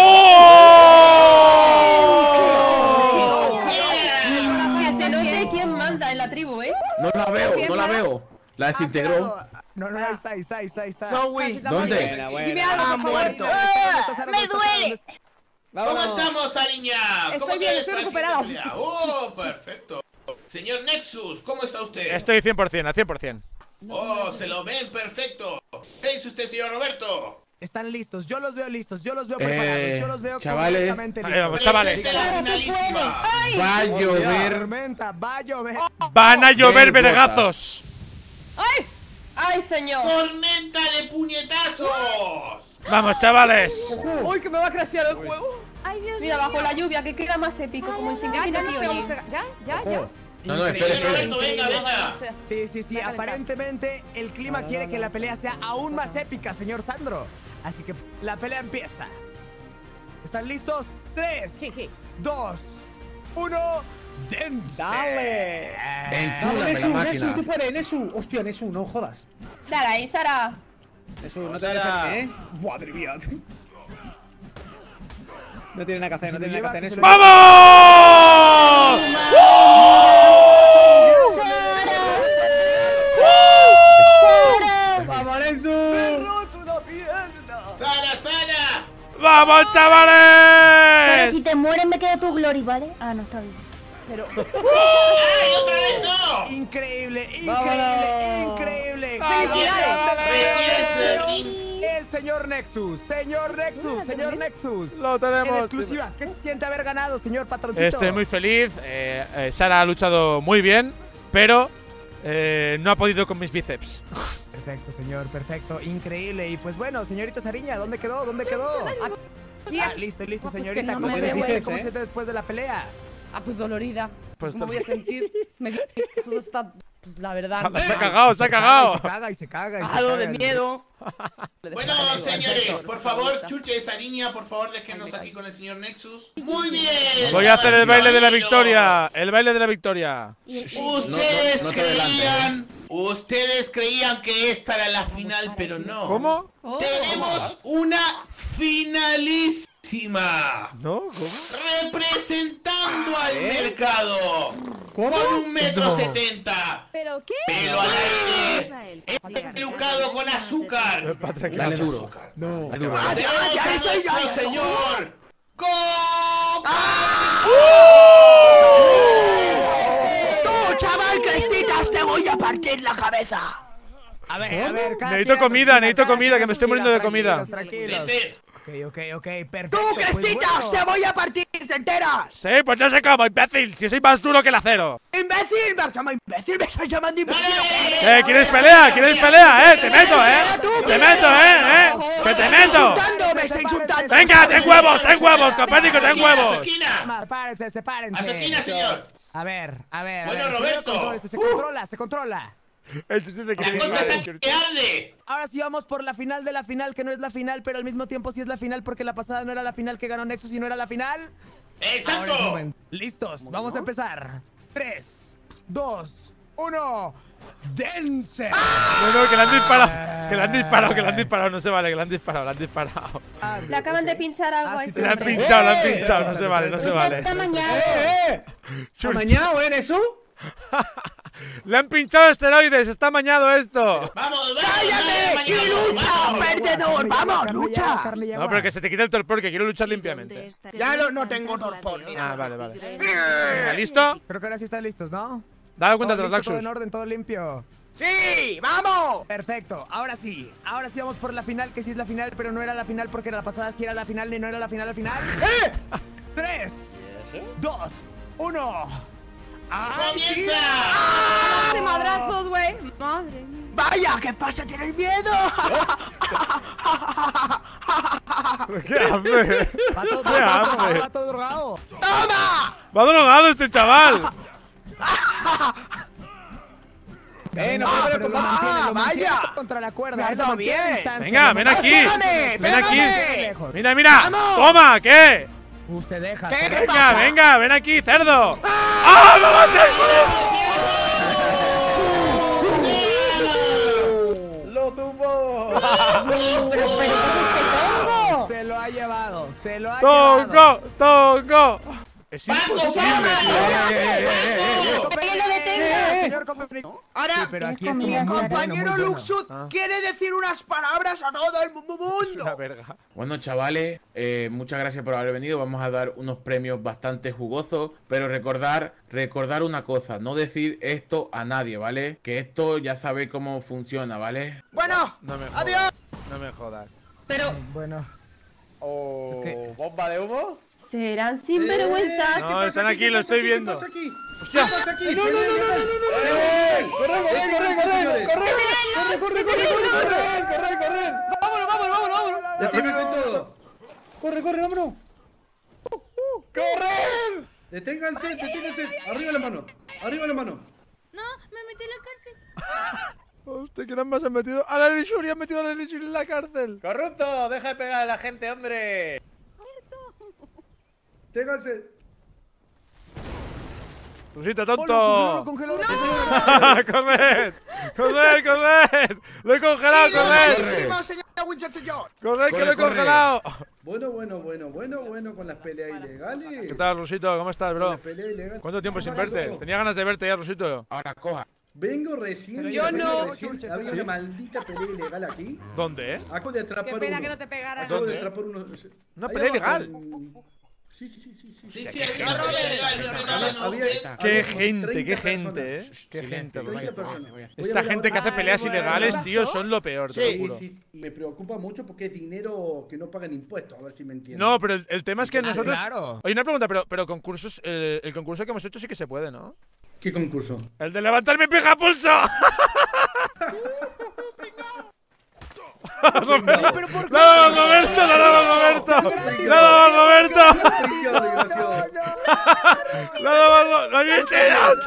¡Oh! Que se note quién manda en la tribu, ¿eh? No la veo. La desintegró. No, no, ahí está. Zoe. ¿Dónde? Dime algo, Ha por favor. muerto. ¡Me duele! ¿Cómo estamos, Ariña? ¿Cómo Estoy bien, te estoy parece recuperado. esta pelea? ¡Oh, perfecto! Señor Nexus, ¿cómo está usted? Estoy 100%, al 100%. ¡Oh, se lo ven perfecto! ¿Qué dice usted, señor Roberto? Están listos, yo los veo listos, yo los veo preparados, yo los veo chavales. completamente Ahí vamos, listos. chavales. Presente la finalísima. Va a llover. Tormenta, va a llover. ¡Van a llover Ver vergazos! ¡Ay! ¡Ay, señor! ¡Tormenta de puñetazos! ¡Vamos, chavales! ¡Uy, que me va a crashear el juego! Ay, Dios Mira, mío. bajo la lluvia, que queda más épico, como en Ay, Shingeki no ay, Kyojin. ay, Ya. No, espera. Roberto, venga. Sí. Aparentemente el clima quiere que la pelea sea aún más épica, señor Sandro. Así que la pelea empieza. ¿Están listos? 3, 2, 1. ¡Dense! ¡Dale! Enchúlame la máquina. Nesu, tú puedes, Nesu. Hostia, Nesu, no jodas. Dale ahí, Sara. Nesu, no te vayas a hacer, ¿eh? Madre mía. No tiene nada que hacer, Nesu. ¡Vamos! ¡Vamos, Nesu! ¡Sara! ¡Vamos, Pero chavales! si te mueres me queda tu glory, ¿vale? Ah, no, está bien. Pero... ¡Ay, otra vez no! Increíble. El señor Nexus. Señor Nexus. Lo tenemos. En exclusiva. ¿Qué se siente haber ganado, señor patroncito? Estoy muy feliz. Sara ha luchado muy bien, pero no ha podido con mis bíceps. Perfecto, señor, perfecto. Increíble. Y pues bueno, señorita Sariña, ¿dónde quedó? Listo, Pues señorita. que no ¿Cómo me se veo, siente? ¿Cómo se siente después de la pelea? Ah, pues dolorida. Pues ¿Cómo voy a sentir? Eso está, pues la verdad. Se ha cagado, se ha cagado. Se caga. Algo de miedo. Bueno, señores, por favor, Chuche esa niña, por favor, déjenos aquí con el señor Nexus. Muy bien. Voy a hacer el baile de la victoria. El baile de la victoria. Ustedes creían que esta era la final, pero no. ¿Cómo? Tenemos una finalísima. ¿No? ¿Cómo? Representando al mercado. ¿Cómo? Con 1,70 m. ¿Pero qué? Pelo al aire. Educado con azúcar. Dale duro. No. Tenemos a nuestro señor. ¡Tú, chaval, Crestitas, te voy a partir la cabeza! A ver, Necesito comida, que me estoy muriendo de comida. Tranquilos. Ok, perfecto. ¡Tú, pues Crestitas, bueno. te voy a partir, te enteras! Sí, pues no sé cómo, imbécil. Si soy más duro que el acero. ¡Imbécil! ¿Me has llamado imbécil? ¿Me estás llamando imbécil? ¿Quieres pelea? Te meto, que te meto. ¡Me está insultando! Venga, ten huevos, Copérnico, ten huevos. Sepárense. Azoquina, señor. A ver. Bueno, Roberto. Se controla. La cosa está que arde. Ahora sí vamos por la final de la final, que no es la final, pero al mismo tiempo sí es la final, porque la pasada no era la final que ganó Nexus y no era la final. ¡Exacto! Listos, vamos a empezar. 3, 2, 1. ¡Dense! No, que le han disparado, no se vale, que le han disparado. Le acaban de pinchar algo a ese Le han hombre. pinchado, no se vale. Está mañana. ¿Amañado, Nesu? Le han pinchado esteroides, está amañado esto. ¡Vamos! ¡Cállate! ¡Y lucha, perdedor! ¡Vamos, lucha! No, pero que se te quite el torpor, que quiero luchar limpiamente. Ya no tengo torpor. Vale. Venga, ¿listo? Creo que ahora sí están listos, ¿no? Dale cuenta de Todo los listo, todo Laxus. en orden, todo limpio. ¡Sí! ¡Vamos! Perfecto, ahora sí vamos por la final, que sí es la final, pero no era la final porque la pasada sí era la final y no era la final al final. 3, 2, 1. ¡Comienza! ¡De madrazos, güey! Madre mía. ¡Vaya! ¿Qué pasa? ¿Tienes miedo? ¿Qué hace? Va todo drogado. ¡Toma! Va drogado este chaval. Pero lo mantiene contra la cuerda. Me ha dado bien. Venga, ven aquí. Espérame. Mira. Toma, ¿qué? Usted deja. ¿Qué pasa? Venga, ven aquí, cerdo. ¡Ah, me maté! ¡Lo tumbó! Pero ¿qué es este tongo? Se lo ha llevado. ¡Tongo! Es imposible, tío. ¡Que lo detenga! Señor Copefrico. Ahora, Sí, pero aquí mi es muy compañero bueno. Luxud quiere decir unas palabras a todo el Una mundo. verga. Bueno, chavales, muchas gracias por haber venido. Vamos a dar unos premios bastante jugosos, pero recordar una cosa, no decir esto a nadie, ¿vale? Que esto ya sabéis cómo funciona, ¿vale? Bueno, No me jodas. adiós. No me jodas. Pero, Bueno. Oh, Es que- ¿bomba de humo? serán sinvergüenzas. No, están aquí, lo estoy viendo. ¡Hostia! ¡No, no, no, no! ¡Corre! ¡Ya tienes todo! ¡Corre, vámonos! ¡Corre! Deténganse, deténganse. Arriba la mano. Arriba la mano. No, me metí en la cárcel. Hostia, ¿quién más han metido? ¡A la Lishuri! ¡Han metido a la Lishuri en la cárcel! ¡Corrupto! ¡Deja de pegar a la gente, hombre! Deténganse. ¡Rusito, tonto! ¡Congeló! ¡Corred! ¡Corred, corred! ¡Lo he congelado, corred! señor Winchester John! ¡Corred, que lo he congelado! Bueno, con las peleas ilegales. ¿Qué tal, Rusito? ¿Cómo estás, Con bro? las peleas ilegales. ¿Cuánto tiempo sin Ahora verte? todo. Tenía ganas de verte ya, Rusito. Ahora coja. Vengo recién. Pero yo no. Había una maldita pelea ilegal aquí. ¿Dónde, Acabo de atrapar Qué pena uno. que no te pegaran. Acabo ¿Dónde? de atrapar uno. ¿Una Ahí pelea abajo, ilegal? Sí. Sí, una pelea legal, no nada, no. ¡Qué Había gente, 30 qué gente, personas. Qué gente, Silencio, Rusito. Voy a Esta ver gente que hace ahora. peleas bueno, ilegales, ¿qué tío, pasó? son lo peor, te lo juro. Sí, y me preocupa mucho porque es dinero que no pagan impuestos, a ver si me entiendes. No, pero el tema es que nosotros… Claro. Oye, una pregunta, pero concursos… el concurso que hemos hecho sí que se puede, ¿no? ¿Qué concurso? ¡El de levantar mi pija a pulso! ¡La daba Roberto! ¡La daba Roberto! ¡La daba Roberto! ¡La daba Roberto! ¡Mayete, no!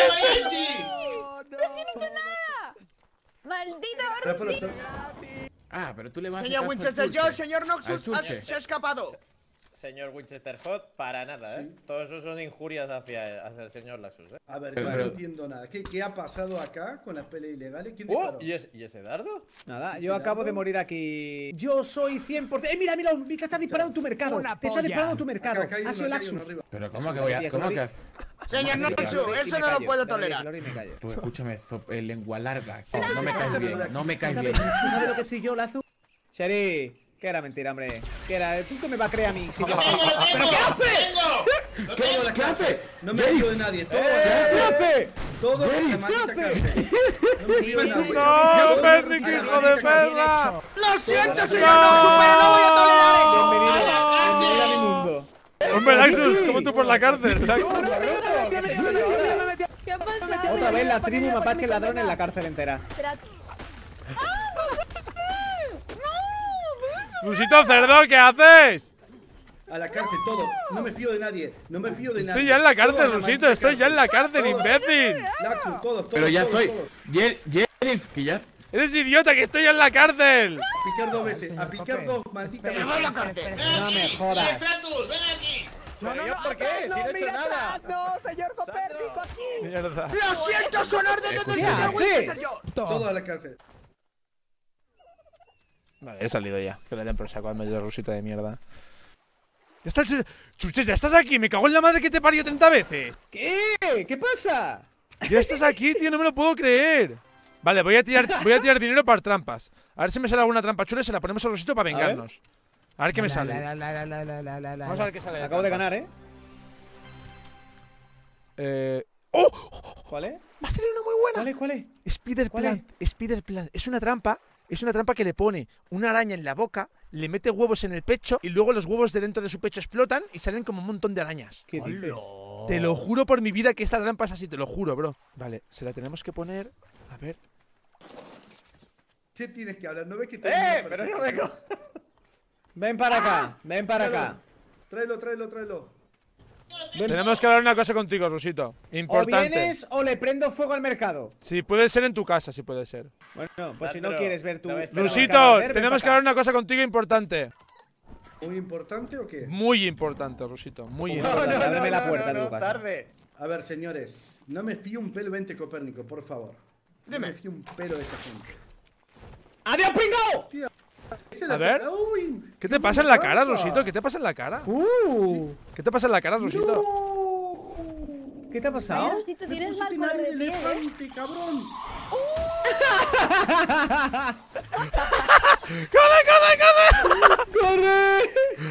¡No he hecho nada! ¡Maldita Ah, pero tú le vas a Señor hacer Winchester caso al John, Pulse. señor Al Noxus, Pulse. se ha escapado. Señor Winchester Hot, para nada, ¿eh? Todo eso son injurias hacia el señor Laxus, ¿eh? A ver, Pero- no pero- entiendo nada. ¿Qué ha pasado acá con las peleas ilegales? ¿Quién ¡Oh! disparó? ¿Y ese dardo? Nada, yo acabo de morir aquí. Yo soy 100%. Mira, que está disparando tu mercado. Una Te está polla. disparando tu mercado. Acá hay uno, Ha sido acá hay uno Laxus. arriba. Pero ¿cómo que voy a...? ¿Cómo que haces? Señor Noxus, eso no lo puedo tolerar. Tú escúchame, lengua larga. No me caes bien, no me caes bien. ¿Tú sabes lo que soy yo, Lazu? Sheri, que era mentira, hombre. Que era. ¿Tú que me va a creer a mí? Si yo... ¿Pero qué hace? ¿Qué hace? No me fío de nadie. Todo hace? todo Jerry, la maldita cárcel. No me fío de nadie. ¡No, Pernick, hijo de perra! Lo siento, señor Noxus, pero no voy a tolerar eso. Bienvenido a mi mundo. Hombre, Laxus, ¿cómo tú por la cárcel? Laxus. ¿Qué ha pasado? Otra vez la tribu mapache ladrón en la cárcel entera. Espera. Rusito cerdo, ¿qué haces? A la cárcel, todo. No me fío de nadie. No me fío de nadie. Estoy ya en la cárcel, Toda la Rusito, maldita estoy ya en la cárcel, Todos. imbécil. Laxus, todos. Pero ya todos, estoy. todos. Jerif, que ya... Eres idiota, que estoy ya en la cárcel. A picar dos veces. A picar dos, maldita veces. No me jodas. Stratus, ven aquí. ¿Pero yo por qué? Si no he hecho nada. ¡No, señor Copérnico, aquí! Mierda. Lo siento, son órdenes del ¿Qué señor haces? Winchester John. Todos a la cárcel. Vale, he salido ya. Que le den por saco al medio rusito de mierda. Ya estás… Chuches, ya estás aquí. Me cago en la madre que te parió 30 veces. ¿Qué? ¿Qué pasa? Ya estás aquí, tío. No me lo puedo creer. Vale, voy a tirar dinero para trampas. A ver si me sale alguna trampa chula y se la ponemos al rusito para vengarnos. A ver qué me sale. Vamos a ver qué sale. Acabo de ganar, ¿eh? ¡Oh! ¿Cuál es? Me ha salido una muy buena. ¿Cuál es? Spider ¿Cuál Plant. Spider Plant. Es una trampa que le pone una araña en la boca, le mete huevos en el pecho y luego los huevos de dentro de su pecho explotan y salen como un montón de arañas. ¿Qué dices? Te lo juro por mi vida que esta trampa es así, te lo juro, bro. Vale, se la tenemos que poner… A ver… ¿Qué tienes que hablar? ¿No ves que te Pero no me co... Ven para acá, ven para acá. Tráelo, tráelo, tráelo. Tenemos que hablar una cosa contigo, Rusito. O Importante. vienes o le prendo fuego al mercado. Si puede ser en tu casa, si puede ser. Bueno, pues si no Pero- quieres ver tu… no ves- tu Rusito, mercado arder, ven tenemos que para hablar una cosa contigo importante. ¿Muy importante o qué? Muy importante, Rusito. Muy No, importante. no, ábreme la puerta de tu casa. tarde. A ver, señores, no me fío un pelo 20 Copérnico, por favor. No me fío un pelo de esta gente. ¡Adiós, pringao! A ver. Uy, ¿Qué te pasa en la cara, Rusito? ¿Qué te pasa en la cara? ¿Qué te pasa en la cara, Rusito? ¿Qué te ha pasado? Pero si tú tienes mal color de piel, ¿eh? elefante, cabrón! ¡Corre, corre, corre! ¡Corre!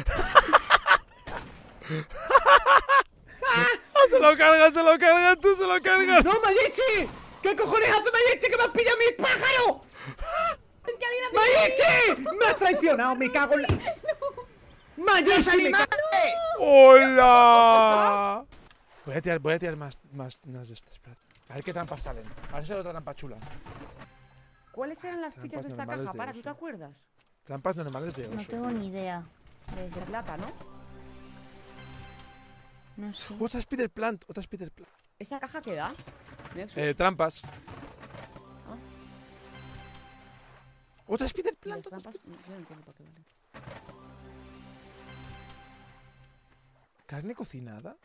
¡Se lo cargan, tú se lo cargas! ¡No, Mayichi! ¿Qué cojones hace Mayichi que me has pillado mi pájaro? Es que alguien ha ¡Mayichi! ¡Me has traicionado! ¡Me cago en la… ¡Mayichi! ¡Hola! Voy a tirar más de estas. Espérate. A ver qué trampas salen. A ver si hay otra trampa chula. ¿Cuáles eran las fichas de esta normales caja? de Para, oso. ¿tú te acuerdas? Trampas normales de oso. No tengo ni idea. De plata, ¿no? No sé. Otra Spider Plant, otra Spider Plant. ¿Esa caja qué da? Trampas. Otra Spider Plant. Las trampas, yo no entiendo para qué vale. ¿Carne cocinada?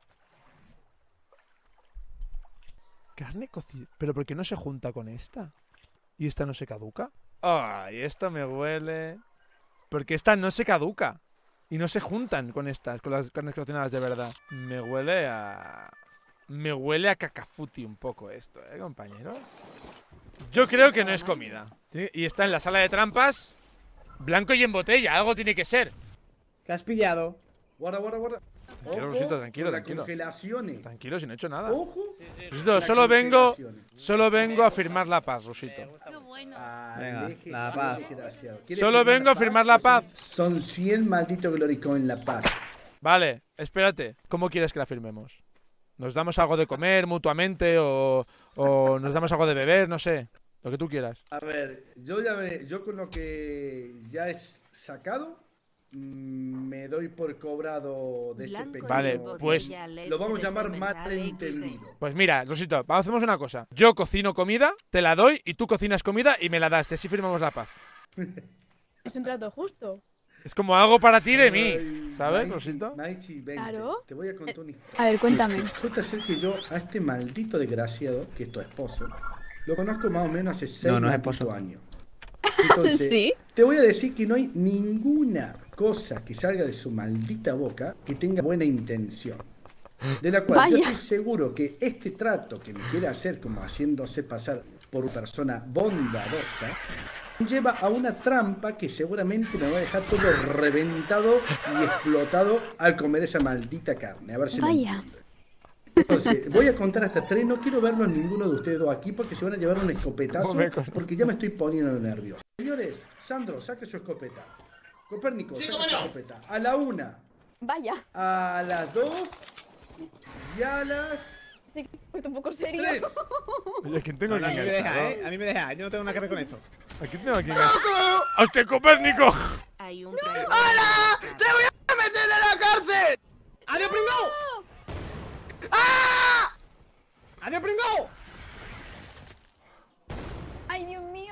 Carne cocinada. ¿Pero por qué no se junta con esta? ¿Y esta no se caduca? Ay, esta me huele. Porque esta no se caduca. Y no se juntan con estas, con las carnes cocinadas de verdad. Me huele a... Me huele a cacafuti un poco esto, compañeros. Yo creo que no es comida. Y está en la sala de trampas. Blanco y en botella, algo tiene que ser. ¿Qué has pillado? Guarda. Tranquilo, Rusito, tranquilo. Congelaciones. Tranquilo, si no he hecho nada. Ojo. Rusito, solo vengo a firmar la paz, Rusito. Venga, la paz. Solo vengo a firmar la paz. Son 100 malditos gloricón en la paz. Vale, espérate. ¿Cómo quieres que la firmemos? ¿Nos damos algo de comer mutuamente o nos damos algo de beber? No sé. Lo que tú quieras. A ver, yo con lo que ya he sacado, me doy por cobrado de este pequeño... Vale, pues... Lo vamos a llamar malentendido. Pues mira, Rosito, hacemos una cosa. Yo cocino comida, te la doy, y tú cocinas comida y me la das. Y así firmamos la paz. Es un trato justo. Es como algo para ti de mí, ¿sabes, Rosito? Maichi, Claro. Te voy a contar una historia. A ver, cuéntame. Resulta ser que yo a este maldito desgraciado, que es tu esposo, lo conozco más o menos hace 6 años. Entonces, ¿Sí? te voy a decir que no hay ninguna cosa que salga de su maldita boca que tenga buena intención. De la cual yo estoy seguro que este trato que me quiere hacer como haciéndose pasar por una persona bondadosa lleva a una trampa que seguramente me va a dejar todo reventado y explotado al comer esa maldita carne. A ver si Vaya. Entonces, voy a contar hasta 3. No quiero verlos ninguno de ustedes dos aquí porque se van a llevar un escopetazo porque ya me estoy poniendo nervioso. Señores, Sandro, saque su escopeta. Copérnico, saque su escopeta. A la 1. Vaya. A las 2. Y a las... Sí, pues un poco serio. 3. Oye, ¿quién tengo aquí? A mí me deja, A mí me deja. Yo no tengo nada que ver con esto. ¿A quién tengo aquí? ¡Hostia, Copérnico! ¡Hola! ¡Te voy a meter en la cárcel! ¡Adiós, pringao! ¡Ah! ¡Adiós, pringao! ¡Ay, Dios mío!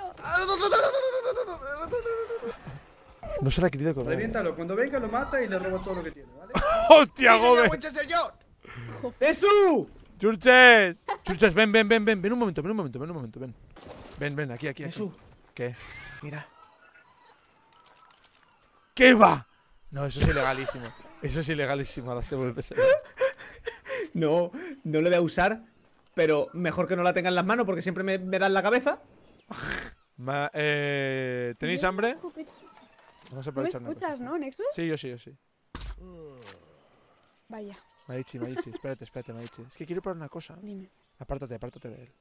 No se la ha querido comer. Reviéntalo. Cuando venga lo mata y le roba todo lo que tiene, ¿vale? ¡Hostia, Gobe! ¡Jesús! ¡Churches! Churches, ven un momento, ven, aquí. Jesús. ¿Qué? Mira. ¿Qué va? No, eso es ilegalísimo. Eso es ilegalísimo, ahora se vuelve serio. No lo voy a usar, pero mejor que no la tenga en las manos porque siempre me da en la cabeza. ¿Tenéis hambre? Vamos a ¿No me aprovechar una escuchas, cosa. no, Nexus? Sí, yo sí. Vaya. Maichi, espérate, Maichi. Es que quiero probar una cosa. Dime. Apártate de él.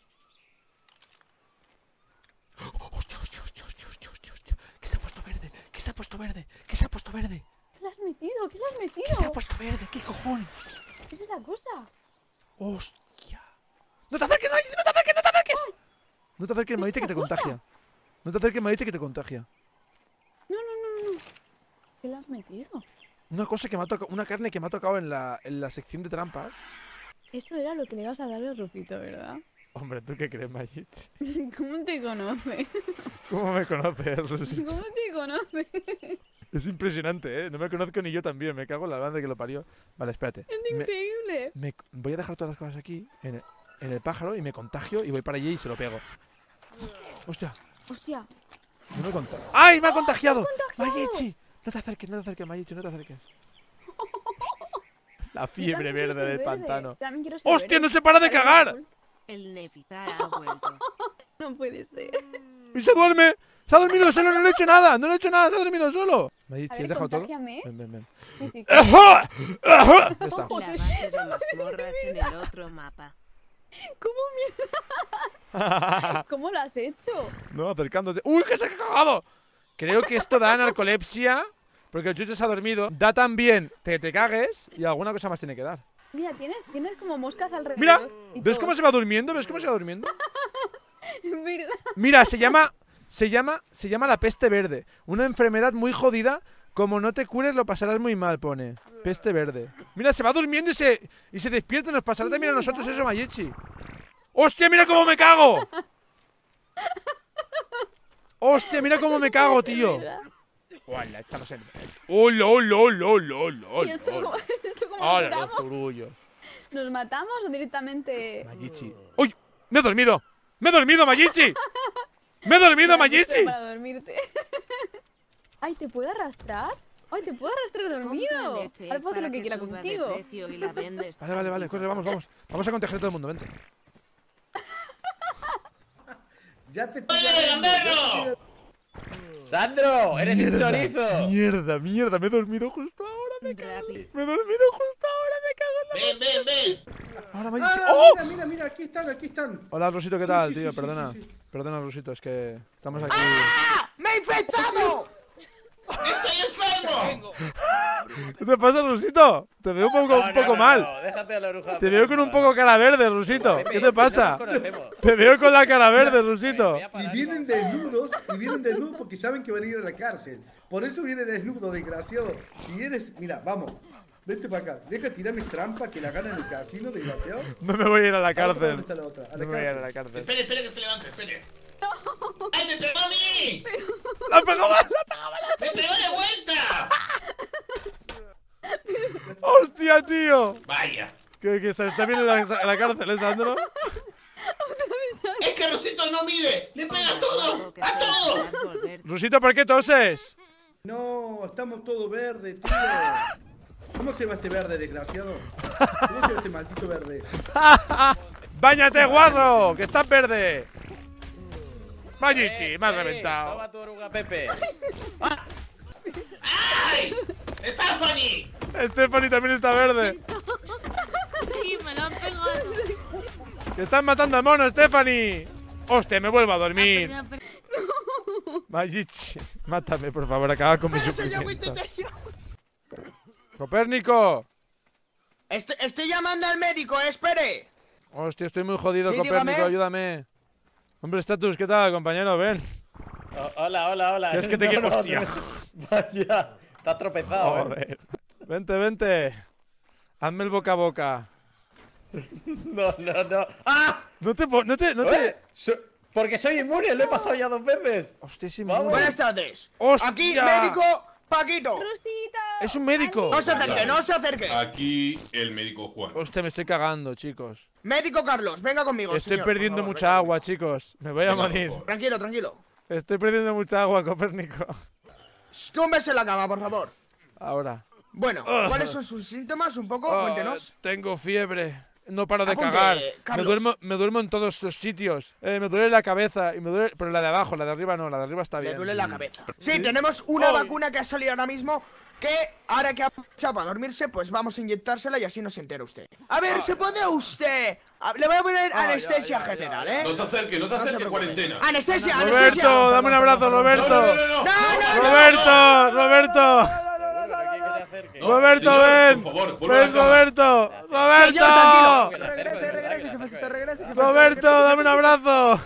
¡Hostia! ¿Qué se ha puesto verde? ¿Qué se ha puesto verde? ¿Qué le has metido? ¿Qué se ha puesto verde? ¿Qué cojones? ¿Qué es esa cosa? ¡Hostia! ¡No te acerques, Maichi! ¡No te acerques! No te acerques, Maichi, que te contagia. No te acerques, Maichi, que te contagia. No. ¿Qué le has metido? Una cosa que me ha tocado, una carne que me ha tocado en la sección de trampas. Esto era lo que le ibas a dar al Rufito, ¿verdad? Hombre, ¿tú qué crees, Maichi? ¿Cómo te conoce? ¿Cómo me conoces, Rusi? ¿Cómo te conoce? Es impresionante, ¿eh? No me conozco ni yo también. Me cago en la banda que lo parió. Vale, espérate. Es increíble. Voy a dejar todas las cosas aquí, en el pájaro, y me contagio y voy para allí y se lo pego. ¡Hostia! No me contagio. ¡Ay, me ha contagiado! ¡Maichi! No te acerques, Maichi, no te acerques. La fiebre verde del pantano. ¡Hostia, no se para de cagar! El Nefizar ha vuelto. No puede ser. ¡Y se duerme! ¡Se ha dormido solo! ¡No le he hecho nada! Se ha dormido solo! Maichi, ¿has dejado todo? Ven. Sí. Ya está. La base de mazmorras en el otro mapa. ¿Cómo mierda? ¿Cómo lo has hecho? No, acercándote. ¡Uy, que se ha cagado! Creo que esto da narcolepsia, porque el chucho se ha dormido. Da también que te cagues y alguna cosa más tiene que dar. Mira, tienes como moscas alrededor. Mira, ¿ves cómo se va durmiendo? ¿Ves cómo se va durmiendo? ¿Verdad? Mira, se llama la peste verde. Una enfermedad muy jodida Como no te cures lo pasarás muy mal, pone. Peste verde. Mira, se va durmiendo y se despierta. Nos pasará también a nosotros eso, Mayichi. ¡Hostia, mira cómo me cago! ¡Hostia, mira cómo me cago, tío! ¡Hola, estamos en... ¡Hola, hola, hola, hola, hola! ¿Y esto cómo ¡Hola, lo los quitamos? zurullos! ¿Nos matamos o directamente...? Mayichi. ¡Uy! ¡Me he dormido! ¡Me he dormido, Mayichi! ¡Me he dormido, Mayichi! Para dormirte. Ay, ¿te puedo arrastrar? Ay, ¿te puedo arrastrar dormido? Ahora puedo hacer lo que quiera contigo. Vale, corre, vamos. Vamos a contagiar a todo el mundo, vente. Ya te ¡Oye, Gamberro! ¡Sandro! ¡Eres un chorizo! Mierda, me he dormido justo ahora, me cago. Me he dormido justo ahora, me cago en la... ¡Ven! Ahora, Mayichi. Ah, ¡Oh! mira, aquí están. Hola, Rusito, ¿qué Sí, tal, sí, tío? sí, Perdona. sí, sí. Perdona, Rusito, es que estamos aquí. ¡Ah! ¡Me he infectado! ¡Estoy enfermo! ¿Qué te pasa, Rusito? Te veo un poco mal. No, déjate a la oruja. Te veo con un poco cara verde, Rusito. ¿Qué te pasa? Te veo con la cara verde, Rusito. Y vienen desnudos porque saben que van a ir a la cárcel. Por eso viene desnudo, desgraciado. Si eres, mira, vamos. Vete para acá. Deja tirar mis trampas que la ganan en el casino, desgraciado. No me voy a ir a la ¿Dónde cárcel. está la otra? A la No me voy a ir a cárcel. la cárcel. Espere que se levante, espere. ¡Ay, me pegó a mí! ¡La pegó mal! ¡Me pegó de vuelta! ¡Hostia, tío! Vaya. ¿Que está bien en la cárcel, Sandro? Es que Rosito no mide. Le pega a todos. ¡A todos! Rusito, ¿por qué toses? No, estamos todos verdes, tío. ¿Cómo se va este verde, desgraciado? ¿Cómo se va este maldito verde? ¡Báñate, guarro! ¡Que estás verde! Mayichi, me has reventado. Toma tu oruga, Pepe. ¡Ay! ¡Stephanie! Stephanie también está verde. Sí, me lo han pegado. ¡Que están matando al mono, Stephanie! ¡Hostia, me vuelvo a dormir! Mayichi, mátame, por favor, acaba con mi sufrimiento. ¡Copérnico! Estoy llamando al médico, espere. Hostia, estoy muy jodido, Sí, Copérnico, dígame. ayúdame. Hombre, Status, ¿qué tal, compañero? Ven. Hola. ¿Qué es que te quiero? Hostia. Vaya, te has tropezado. Joder. Vente. Hazme el boca a boca. No. ¡Ah! No te... Porque soy inmune, lo he pasado ya 2 veces. Hostia, sí, Buenas tardes. ¡Hostia! Aquí, médico Paquito. ¡Es un médico! No se acerque. Aquí el médico Juan. Hostia, me estoy cagando, chicos. Médico Carlos, venga conmigo, Estoy señor, perdiendo por favor, mucha venga. agua, chicos. Me voy a morir. Tranquilo. Estoy perdiendo mucha agua, Copérnico. Túmbese en la cama, por favor. Ahora. Bueno, ¿cuáles son sus síntomas? Un poco, cuéntenos. Tengo fiebre. No paro de Apunte, cagar. Carlos. Me duermo en todos los sitios. Me duele la cabeza y me duele... Pero la de abajo, la de arriba no. La de arriba está bien. Le duele la cabeza. Sí, tenemos una vacuna que ha salido ahora mismo que ahora que ha aprovechado para dormirse, pues vamos a inyectársela y así no se entera usted. A ver, ¿se puede usted? Le voy a poner anestesia general, ¿eh? No se acerque, cuarentena. Anestesia, Roberto, dame un abrazo, Roberto. No. Roberto, ven. Ven, Roberto. Roberto, dame un abrazo.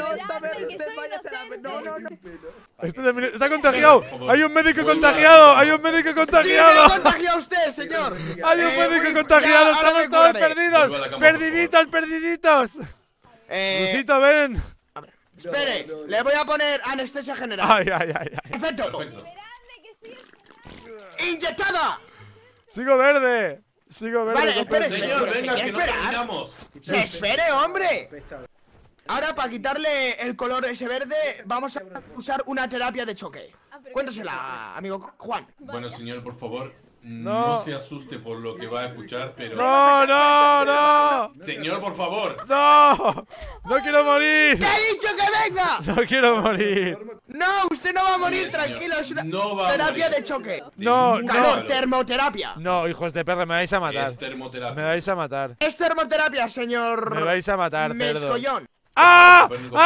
Está contagiado. Hay un médico contagiado. Sí, me contagió usted, señor. Hay un médico contagiado. Estamos todos perdidos. Perdiditos. Rusito, ven. Espere, le voy a poner anestesia general. Ay. Perfecto. ¡Inyectada! Sigo verde. Vale, espere, Señor, ¿se venga, quiere que no esperar? terminamos. ¡Se espere, hombre! Ahora, para quitarle el color ese verde, vamos a usar una terapia de choque. Cuéntasela, amigo Juan. Bueno, señor, por favor, No. no se asuste por lo que va a escuchar, pero... No. Señor, por favor. No quiero morir. ¡Te he dicho que venga! No quiero morir. No, usted no va a morir, Mire, señor, tranquilo, es una no va a terapia morir. de choque. No. Calor, termoterapia. No, hijos de perra, me vais a matar. Es termoterapia. Me vais a matar. Es termoterapia, señor. Me vais a matar, cerdo. Mescollón. ¡Ah!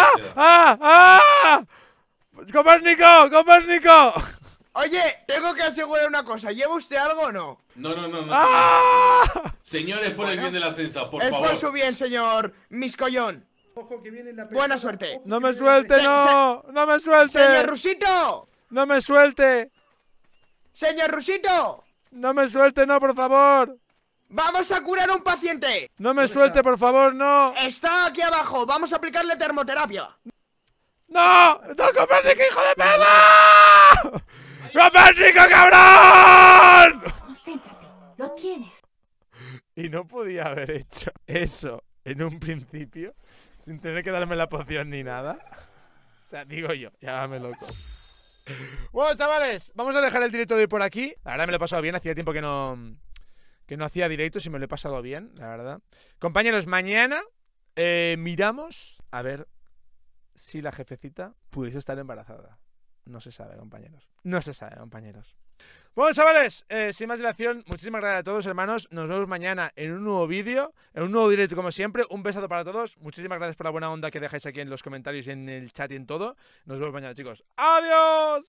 ¡Copérnico! Oye, tengo que asegurar una cosa. ¿Lleva usted algo o no? No. ¡Ah! Señor, es por el bien de la censas, por Es favor. por su bien, señor Miscollón. Ojo que viene la Buena suerte. ¡No me suelte, no! ¡No me suelte! ¡Señor Rusito! ¡No me suelte! Señor Rusito. No me suelte, no, por favor. Vamos a curar a un paciente. No me suelte, por favor, no. Está aquí abajo. Vamos a aplicarle termoterapia. ¡No! ¡No, Copérnico, hijo de perra! ¡Copérnico, cabrón! Concéntrate, lo tienes. Y no podía haber hecho eso en un principio sin tener que darme la poción ni nada. O sea, digo yo, llámame loco. Bueno, chavales, vamos a dejar el directo de hoy por aquí. La verdad me lo he pasado bien, hacía tiempo que no hacía directos y me lo he pasado bien, la verdad. Compañeros, mañana miramos a ver si la jefecita pudiese estar embarazada. No se sabe, compañeros. No se sabe, compañeros. Bueno, chavales, sin más dilación, muchísimas gracias a todos, hermanos. Nos vemos mañana en un nuevo vídeo, en un nuevo directo como siempre. Un besazo para todos. Muchísimas gracias por la buena onda que dejáis aquí en los comentarios y en el chat y en todo. Nos vemos mañana, chicos. ¡Adiós!